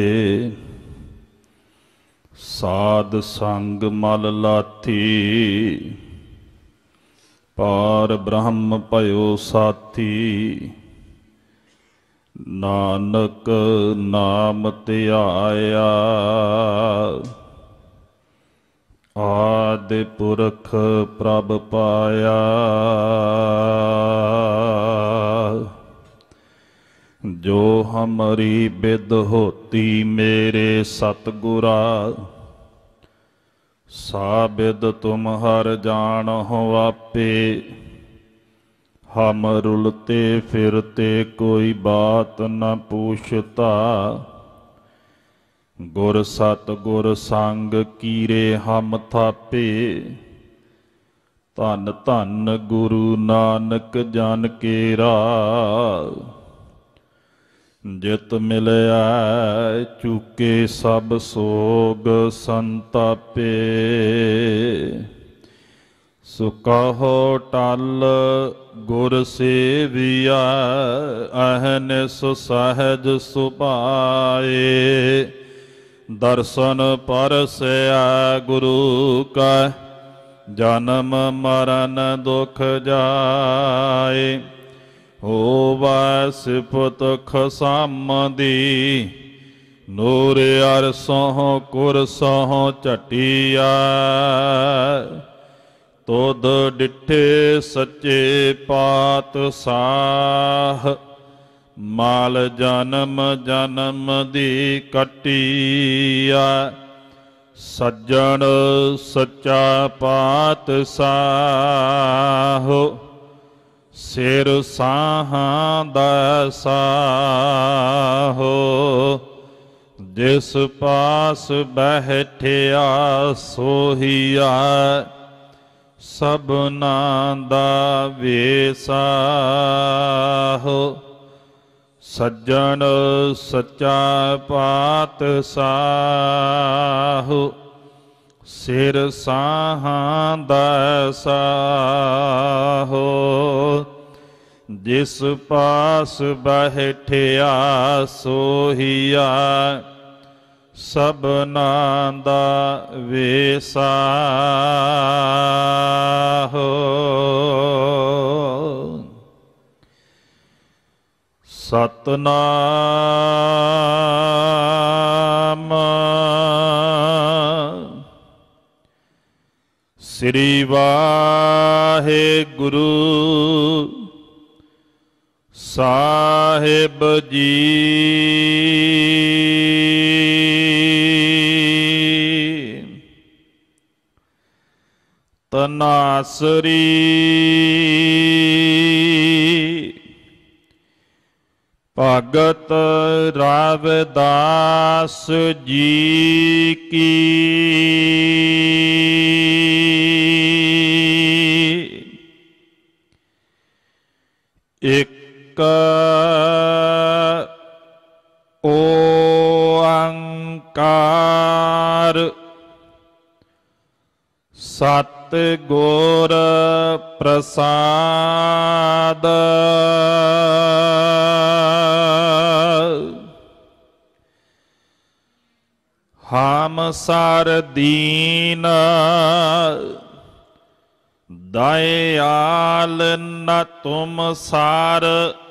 साध संग मल लाथी। पार ब्रह्म भयो साथी, नानक नाम ध्याया। आदि पुरख प्रभ पाया, जो हमारी बिद होती मेरे सतगुरा। साबिद तुम हर जान हो आपे, हम रुलते फिरते कोई बात न पूछता। गुर सत गुर संग कीरे हम थापे, धन धन गुरु नानक जन केरा। ਜਿਤ ਮਿਲਿਆ ਚੁਕੇ ਸਭ ਸੋਗ ਸੰਤਾਪੇ। ਸੋ ਕਹੋ ਟਲ ਗੁਰ ਸੇਵੀਆ ਅਹਨਿਸ ਸਹਿਜ ਸੁਭਾਏ। ਦਰਸ਼ਨ ਪਰਸਿਆ ਗੁਰੂ ਕਾ ਜਨਮ ਮਰਨ ਦੁਖ ਜਾਏ। ਹੋਵੈ ਸਿਫਤ ਖਸਮ ਦੀ ਨੂਰ ਅਰਸੋਂ ਕੁਰਸੋਂ ਝਟੀਆ। ਤੁਧ ਡਿਠੇ ਸੱਚੇ ਪਾਤਸ਼ਾਹ ਮਾਲ ਜਨਮ ਜਨਮ ਦੀ ਕੱਟੀਆ। ਸੱਜਣ ਸੱਚਾ ਪਾਤਸ਼ਾਹ ਸਿਰ ਸਾਹਾਂ ਦਾ ਸਾਹੋ। ਜਿਸ ਪਾਸ ਬੈਠਿਆ ਸੋਹੀਆ ਸਭਨਾਂ ਦਾ ਵੇਸਾਹੋ। ਸੱਜਣ ਸੱਚਾ ਪਾਤਸ਼ਾਹ ਸਿਰ ਸਾਹਾਂ ਦਾ ਸਾਹੋ। ਜਿਸ ਪਾਸ ਬੈਠਿਆ ਸੋਹੀਆ ਸਭਨਾਂ ਦਾ ਵੇਸਾਹੋ। ਸਤਨਾਮ ਸ੍ਰੀ ਵਾਹਿਗੁਰੂ ਸਾਹਿਬ ਜੀ। ਤਨਾਸਰੀ ਭਗਤ ਰਾਵਦਾਸ ਜੀ ਕੀ। ਇੱਕ ਓੰਕਾਰ ਸਤਿ ਗੁਰ ਪ੍ਰਸਾਦ। ਹਮ ਸਰ ਦੀਨ ਦਇਆਲ ਨ ਤੁਮ ਸਾਰ।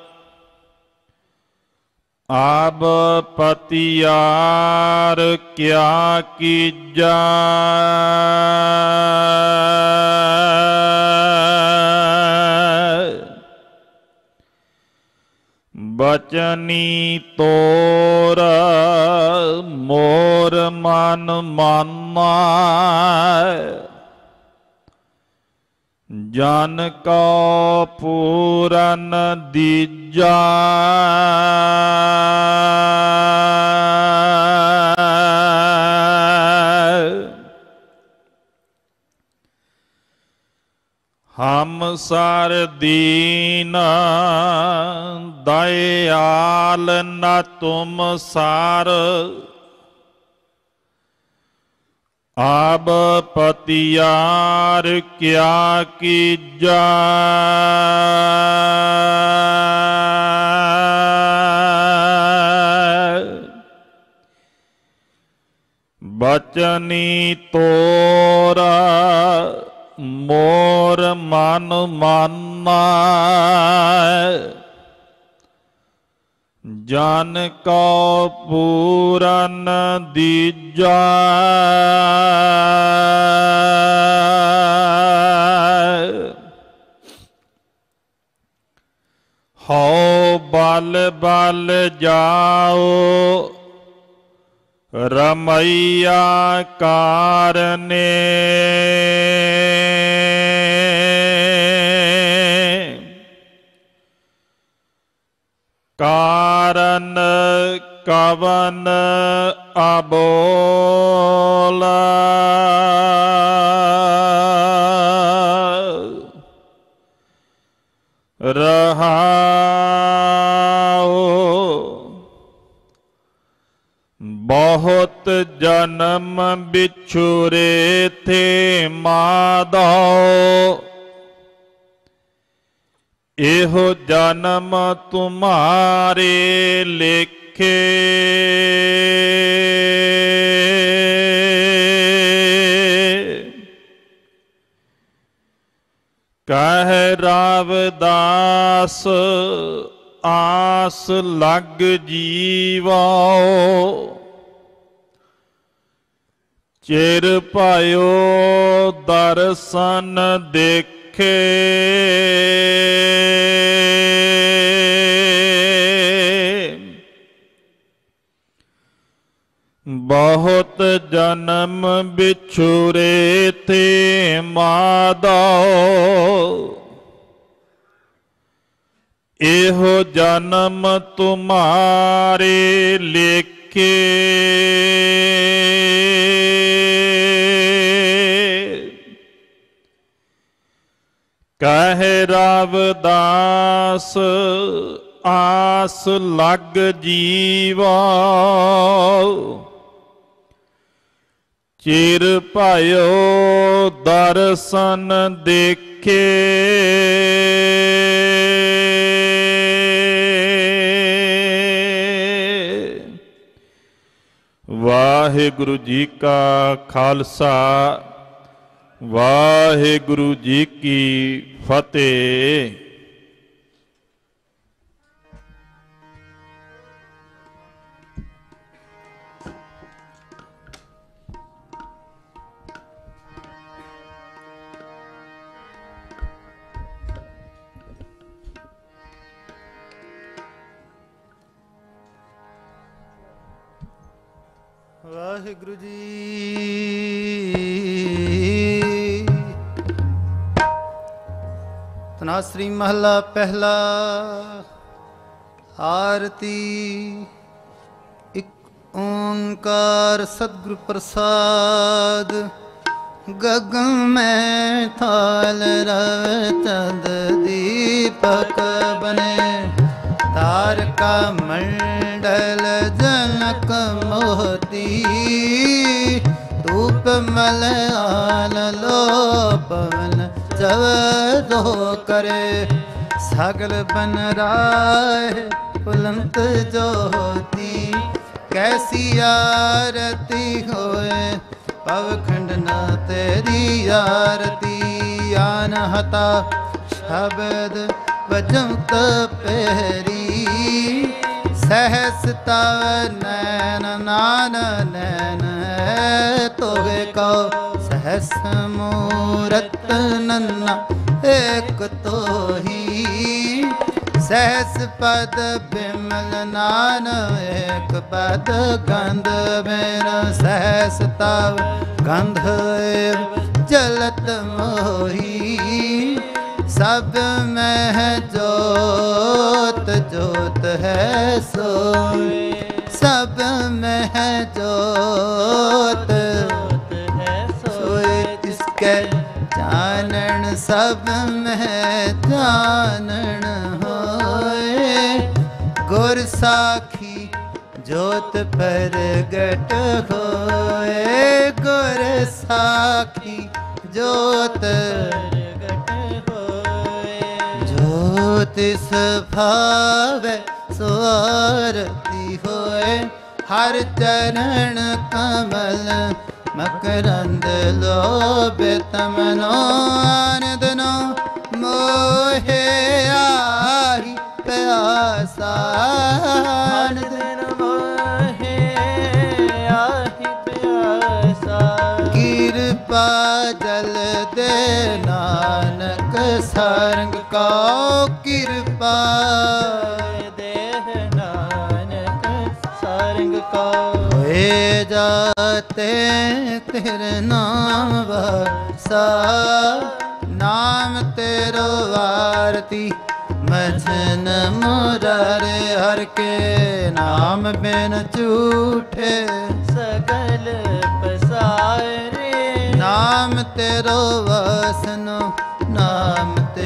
ਆਬ ਪਤਿਆਰ ਕਿਆ ਕੀਜਾ। ਬਚਨੀ ਤੋਰ ਮੋਰ ਮਨ ਮਾਨਾ। ਜਨ ਕੋ ਪੂਰਨ ਦੀਜਾ। ਹਮ ਸਰ ਦੀਨ ਦਇਆਲ ਨ ਤੁਮ ਸਾਰ। ਆਬ ਪਤਿਆਰ ਕਿਆ ਕੀਜਾ। ਬਚਨੀ ਤੋਰਾ ਮੋਰ ਮਨ ਮਾਨਾ। ਜਨ ਕੋ ਪੂਰਨ ਦੀਜਾ। ਹਉ ਬਲ ਬਲ ਜਾਓ ਰਮਈਆ ਕਾਰਨੇ। ਕਾਰਨ ਕਵਨ ਅਬੋਲ। ਰਹਾਉ ਬਹੁਤ ਜਨਮ ਵਿਛੁਰੇ ਥੇ ਮਾਧੋ, ਇਹੋ ਜਨਮ ਤੁਮਾਰੇ ਲੇਖੇ। ਕਹਿ ਰਾਵਦਾਸ ਆਸ ਲਗ ਜੀਵੋ, ਚਿਰ ਪਾਇਓ ਦਰਸ਼ਨ ਦੇਖੇ। ਬਹੁਤ ਜਨਮ ਵਿਛੁਰੇ ਤੇ ਮਾਧੋ, ਇਹੋ ਜਨਮ ਤੁਮਾਰੇ ਲੇਖੇ। ਕਹਿ ਰਾਵਦਾਸ ਆਸ ਲਗ ਜੀਵਾ, ਚਿਰ ਭਾਇਓ ਦਰਸ਼ਨ ਦੇਖੇ। ਵਾਹਿਗੁਰੂ ਜੀ ਕਾ ਖਾਲਸਾ, ਵਾਹਿਗੁਰੂ ਜੀ ਕੀ ਫਤਿਹ। ਵਾਹਿਗੁਰੂ ਜੀ। ਤਨਾਸਰੀ ਮਹਲਾ ਪਹਿਲਾ। ਆਰਤੀ। ਇਕ ਓੰਕਾਰ ਸਤਿਗੁਰ ਪ੍ਰਸਾਦ। ਗਗਨ ਮੈਂ ਥਾਲ ਰਵ ਚੰਦ ਦੀਪਕ ਬਨੇ, ਤਾਰਕਾ ਮੰਡਲ ਜਨਕ ਮੋਤੀ, ਧੂਪ ਮਲ ਆਲ ਲੋ ਪਵਨ ਚਵਦੋ ਕਰੇ, ਸਗਲ ਬਨ ਰਾਏ ਪੁਲੰਤ ਜੋਤੀ, ਕੈਸੀ ਆਰਤੀ ਹੋਏ ਪਵਖੰਡ ਨਾ ਤੇਰੀ ਆਰਤੀ। ਆਨ ਹਤਾ ਸ਼ਬਦ ਵਜੰਤ ਪਹਿਰੀ, ਸਹਸ ਤਵ ਨੈਨ ਨਾਨ ਨੈਨ ਤੋਗੇ ਕਉ, ਸਹਸ ਮੂਰਤ ਨੰਨਾ ਏਕ ਤੋਹੀ, ਸਹਸ ਪਦ ਬਿਮਲ ਨਾਨ ਏਕ ਪਦ ਗੰਧ ਮੇਰਾ, ਸਹਸ ਤਵ ਗੰਧ ਜਲਤ ਮੋਹੀ, ਸਭ ਮਹਿ ਜੋਤ ਜੋਤ ਹੈ ਸੋਈ, ਸਭ ਮਹਿ ਜੋਤ ਹੈ ਸੋਈ, ਤਿਸਕੈ ਜਾਣਨ ਸਭ ਮਹਿ ਜਾਣਨ ਹੋਏ, ਗੁਰ ਸਾਖੀ ਜੋਤ ਪ੍ਰਗਟ ਹੋਏ, ਗੁਰ ਸਾਖੀ ਜੋਤ ਤਿਸ ਭਾਵੈ ਸਵਾਰਤੀ ਹੋਏ, ਹਰ ਚਰਨ ਕਮਲ ਮਕਰੰਦ ਲੋਭੇ ਤਮਨੋ, ਆਨੰਦਨੋ ਮੋਹਿ ਆਹੀ ਪਿਆਸਾ, ਆਨੰਦਨੋ ਮੋਹਿ ਆਹੀ ਪਿਆਸਾ, ਕਿਰਪਾ ਜਲ ਦੇ ਨਾਨਕ ਸਰੰਗ ਕਉ, ਕਿਰਪਾ ਦੇਹ ਨਾਨਕ ਸਰੰਗ ਕਉ, ਹੋਏ ਜਾਤੇ ਤੇਰੇ ਨਾਮ ਵਸਾ, ਨਾਮ ਤੇਰੋ ਆਰਤੀ ਮਛਨ ਮੁਰਾਰੇ, ਹਰ ਕੇ ਨਾਮ ਬਿਨ ਝੂਠੇ ਸਗਲ ਪਸਾਰੇ, ਨਾਮ ਤੇਰੋ ਵਸਨੋ ਨਾਮ ਤੇ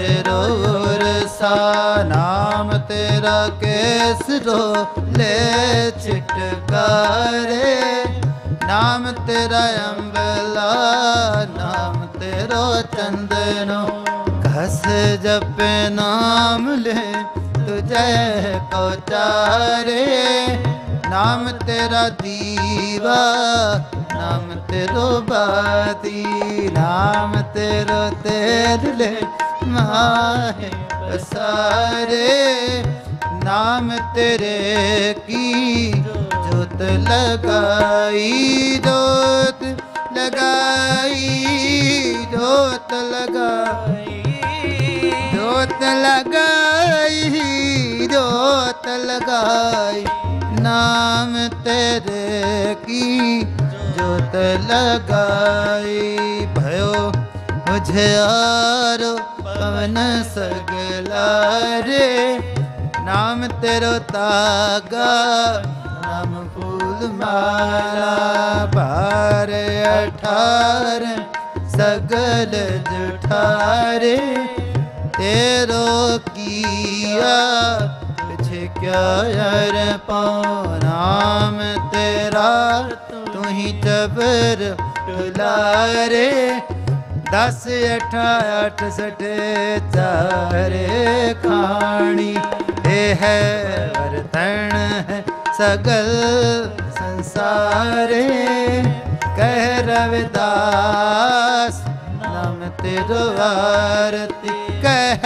तेरो रसा, नाम तेरा केसरो ले छिटकारे, नाम तेरा अम्बला, नाम तेरो चंदनो, घस जपे नाम ले तुझे को चारे, नाम तेरा दीवा, नाम तेरो बाती, नाम तेरो तेरले माहे पसारे, नाम तेरे की जोत लगाई, जोत लगाई, जोत लगाई, जोत लगाई, जोत लगाई, नाम तेरे की जोत लगाई। भयो मुझे आरो पवन सगला रे, नाम तेरो तागा, नाम फूल माला, बार 18 सगल जुठारे, तेरो किया क्या यार पाओ, नाम तेरा तू ही जबर दुलारे, 10 8 8 6 चारे खाणी, हे है वर्तन है सगल संसारे, कह रविदास नाम तेरो आरती, कह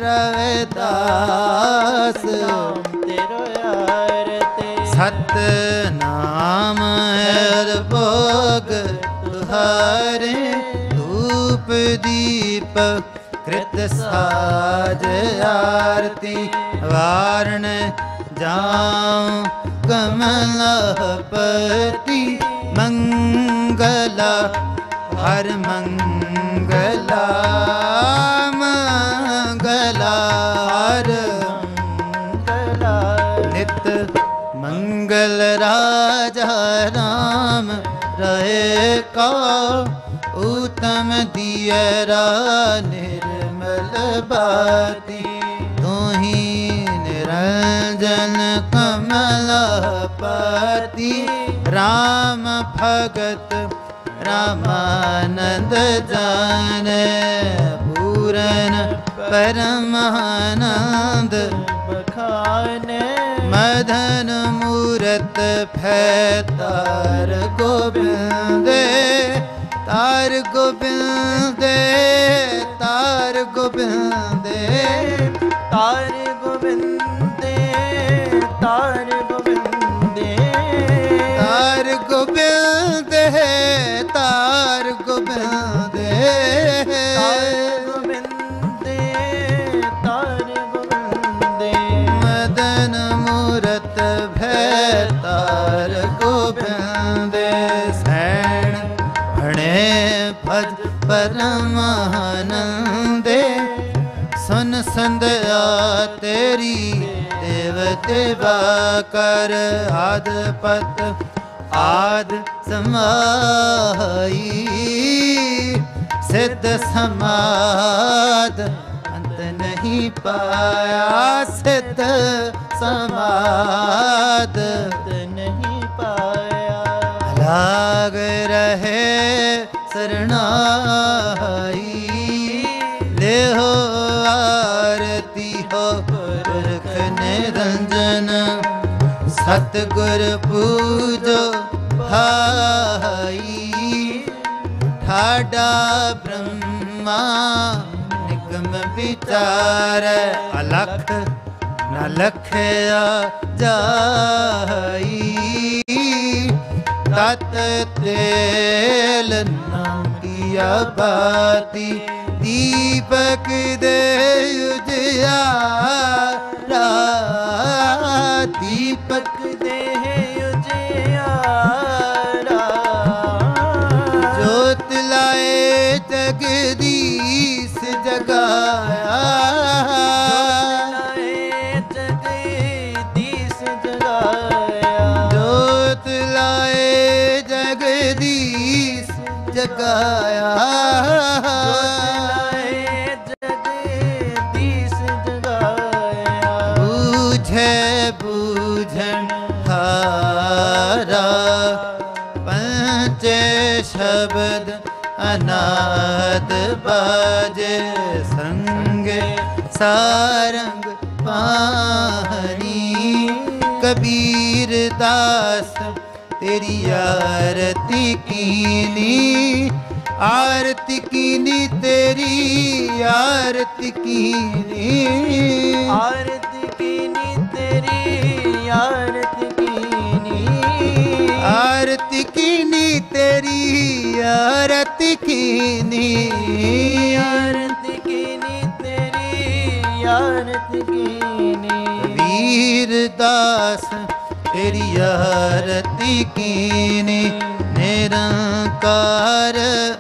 रविदास तेरो आरती, सत नाम हर भोग तुहारे, धूप दीप कृत साज आरती, वारण जाऊं कमलापति, मंगला हर मंगला, मंगला हर मंगला, नित मंगल राजा राम रहे का, उत्तम दियरा निर्मल बाती, तू ही निरंजन कमलापति, राम भगत रामानंद जाने, पूरन परमानंद बखाने, मदन मूरत भैतार गोबिंदे, तार गोबिंदे, तार गोबिंदे, तार गोबिंदे, तार गोबिंदे, तार गोबिंदे, तार गोबिंदे, तार गोबिंदे, तार गोबिंदे, मदन मूरत भैतार गोबिंदे, सैण भणे भज परमानंदे, सुन संध्या तेरी देव देवा कर, आदपत आद समाई, सिद्ध समाद अंत नहीं पाया, सिद्ध समाद अंत नहीं पाया, लाग रहे शरणाई, ले हो आरती हो पुरख निरंजन, सतगुर पूजो भाई, ठाडा ब्रह्मा निगम विचार, अलख न लखया जाई, तत तेल नाम किया बाती, दीपक दे उजियारा, दीपक दे उजियारा, जोत लाए जगदीश जगाया, जगदीश जगाया, जोत लाए जगदीश जगाया, पंचे शब्द अनाद बाजे संगे सारंग पानी। कबीर दास तेरी आरती कीनी, आरती कीनी तेरी आरती कीनी, आरती कीनी तेरी आरती कीनी, आरती कीनी तेरी आरती कीनी, आरती कीनी तेरी आरती कीनी। कबीर दास तेरी आरती कीनी, निरंकार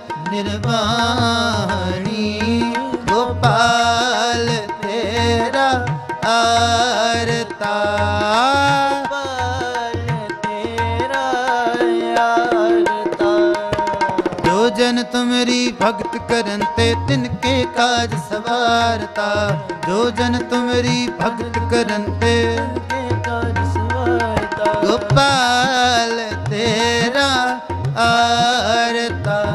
निर्वाणी। गोपाल तेरा आरता, गोपाल तेरा आरता। जो जन तुमरी भगत करन ते तिनके काज सवारता, जो जन तुमरी भगत करन ते के काज सवारता। गोपाल तेरा आरता,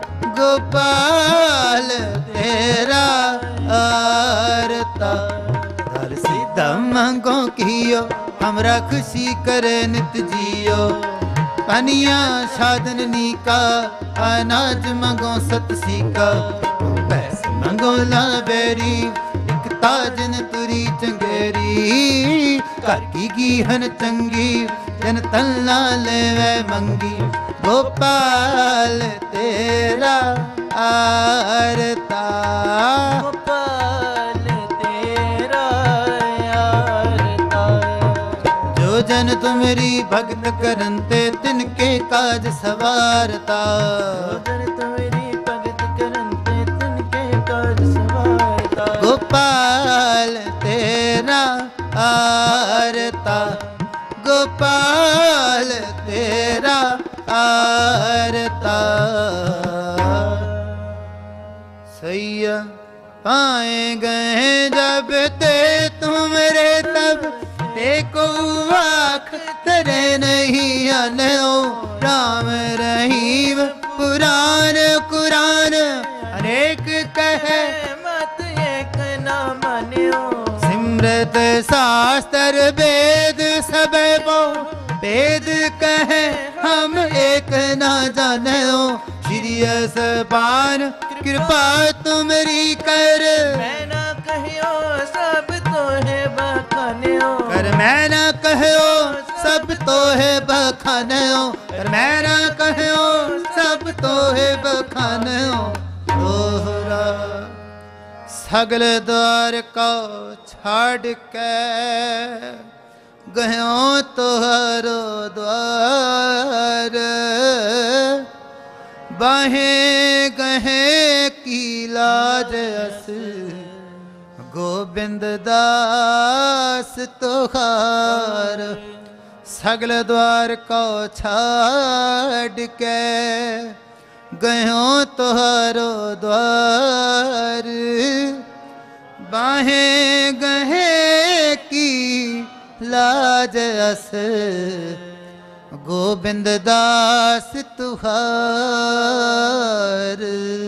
गोपाल तेरा आरता। दर सीधा मांगो कियो हमरा खुशी करे नित जियो, पनिया साधन नीका अनाज मांगो सत सीका। पैसे मांगो लावेरी एक ताजन तुरी चंगेरी, घर की गीहन चंगी जन तल्ला लेवे मंगी। गोपाल तेरा आरता, गोपाल तेरा आरता। जो जन तुमरी भगत करन ते तिनके काज सवारता। उधर तुम्हारी भगत करन ते तिनके काज सवारता। गोपाल तेरा आरता, गोपाल तेरा आरता। सैया पाए गए जब ते तुमरे तब, देखो आख तेरे नहीं अनो। राम रहीम पुराण कुरान अनेक कहे, मत एक ना मान्यो। सिमरत शास्त्र वेद सब बो, वेद कहे हम एक ना जाने। श्री सबान कृपा तुमरी कर, मैं ना कहियो सब तो है बखान्यो। कर मैं ना कहो सब तो है बखानो, कर मैं ना कहो सब तो है बखानो। तोहरा सगल द्वार को छाड़ के गयो तोहरो द्वार। बाहे गहे की लाज अस गोबिंद दास तोहार। सगल द्वार को छाड़ के गयो तोहरो द्वार। बाहे गहे की लाज अस गोबिंद दास तुहार।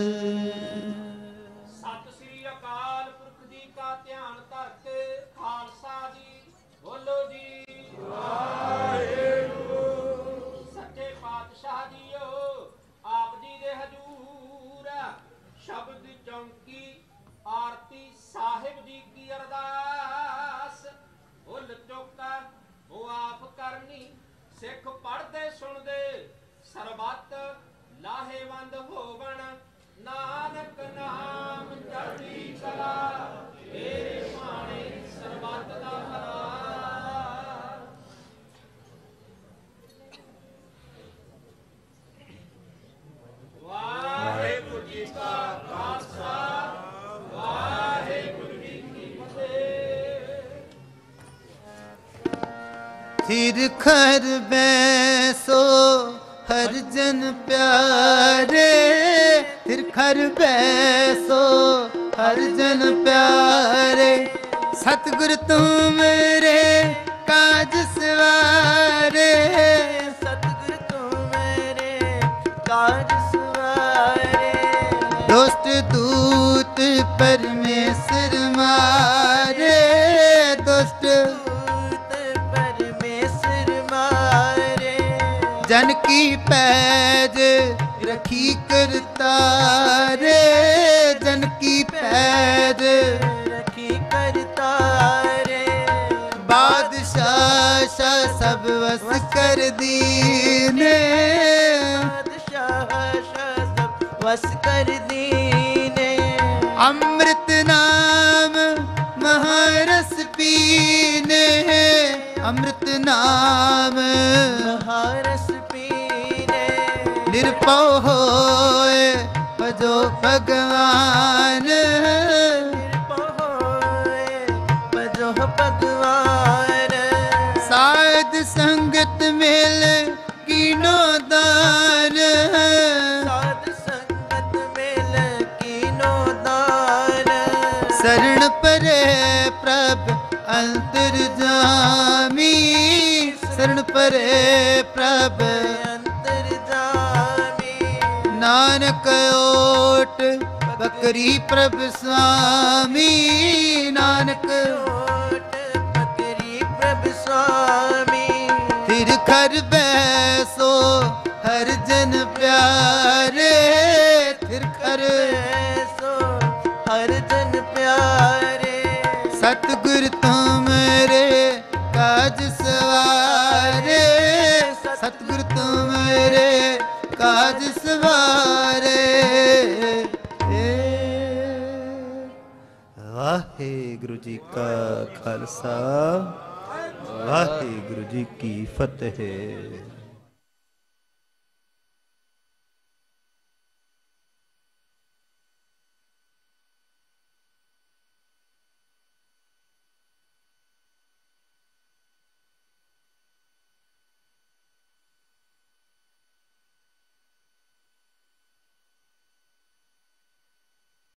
ਸਤਿ ਸ੍ਰੀ ਅਕਾਲ ਪੁਰਖ ਜੀ ਕਾ ਧਿਆਨ ਧਰ ਕੇ ਖਾਲਸਾ ਜੀ ਬੋਲੋ ਜੀ ਵਾਹਿਗੁਰੂ। ਸੱਚੇ ਪਾਤਸ਼ਾਹ ਜੀਓ ਆਪ ਜੀ ਦੇ ਹਜੂਰ ਸ਼ਬਦ ਚੌਂਕੀ ਆਰਤੀ ਸਾਹਿਬ ਜੀ ਕੀ ਅਰਦਾਸ। ਭੁੱਲ ਚੁੱਕ ਮੁਆਫ ਕਰਨੀ, ਸਿੱਖ ਪੜ੍ਹਦੇ ਸੁਣਦੇ ਸਰਬੱਤ ਲਾਹੇਵੰਦ ਹੋਵਣ। ਨਾਨਕ ਨਾਮ ਚੜ੍ਹਦੀ ਕਲਾ ਤੇਰੇ ਭਾਣੇ ਸਰਬੱਤ ਦਾ ਭਲਾ। ਵਾਹਿਗੁਰੂ ਜੀ ਕਾ ਖਾਲਸਾ, ਵਾਹਿਗੁਰੂ ਜੀ ਕੀ ਫਤਿਹ। फिर खर बैसो हर जन प्यारे, फिर खर बैसो हर जन प्यारे। सतगुर तुम मेरे काज सवारे, सतगुर काज सवारे। दुष्ट दूत परमेश्वर मारे, दुष्ट दूत परमेश्वर मारे। जन की पैज रखी करतारे, जन की पैज रखी करतारे। बादशाह शाह सब वस कर दीने, बादशाह शाह सब वस कर दीने। अमृत नाम महारस पीने, अमृत नाम महारस पीने। निरपौ होए भजो भगवान, निर्भय भजो भगवान। साध संगत मेल कीनो दान, साध संगत मेल कीनो दान। शरण परे प्रभ अंतर्जामी, शरण परे प्रभ अंतर्जामी। नानक ओट बकरी प्रभ स्वामी, नानक ओट बकरी प्रभ स्वामी। फिर खर बैसो हर जन प्यारे, फिर खर सो हर जन प्यारे। सतगुर तुमरे काज सवारे, सतगुर तुमरे काज सवारे। वाहेगुरु जी का खालसा, वाहेगुरु जी की फतेह।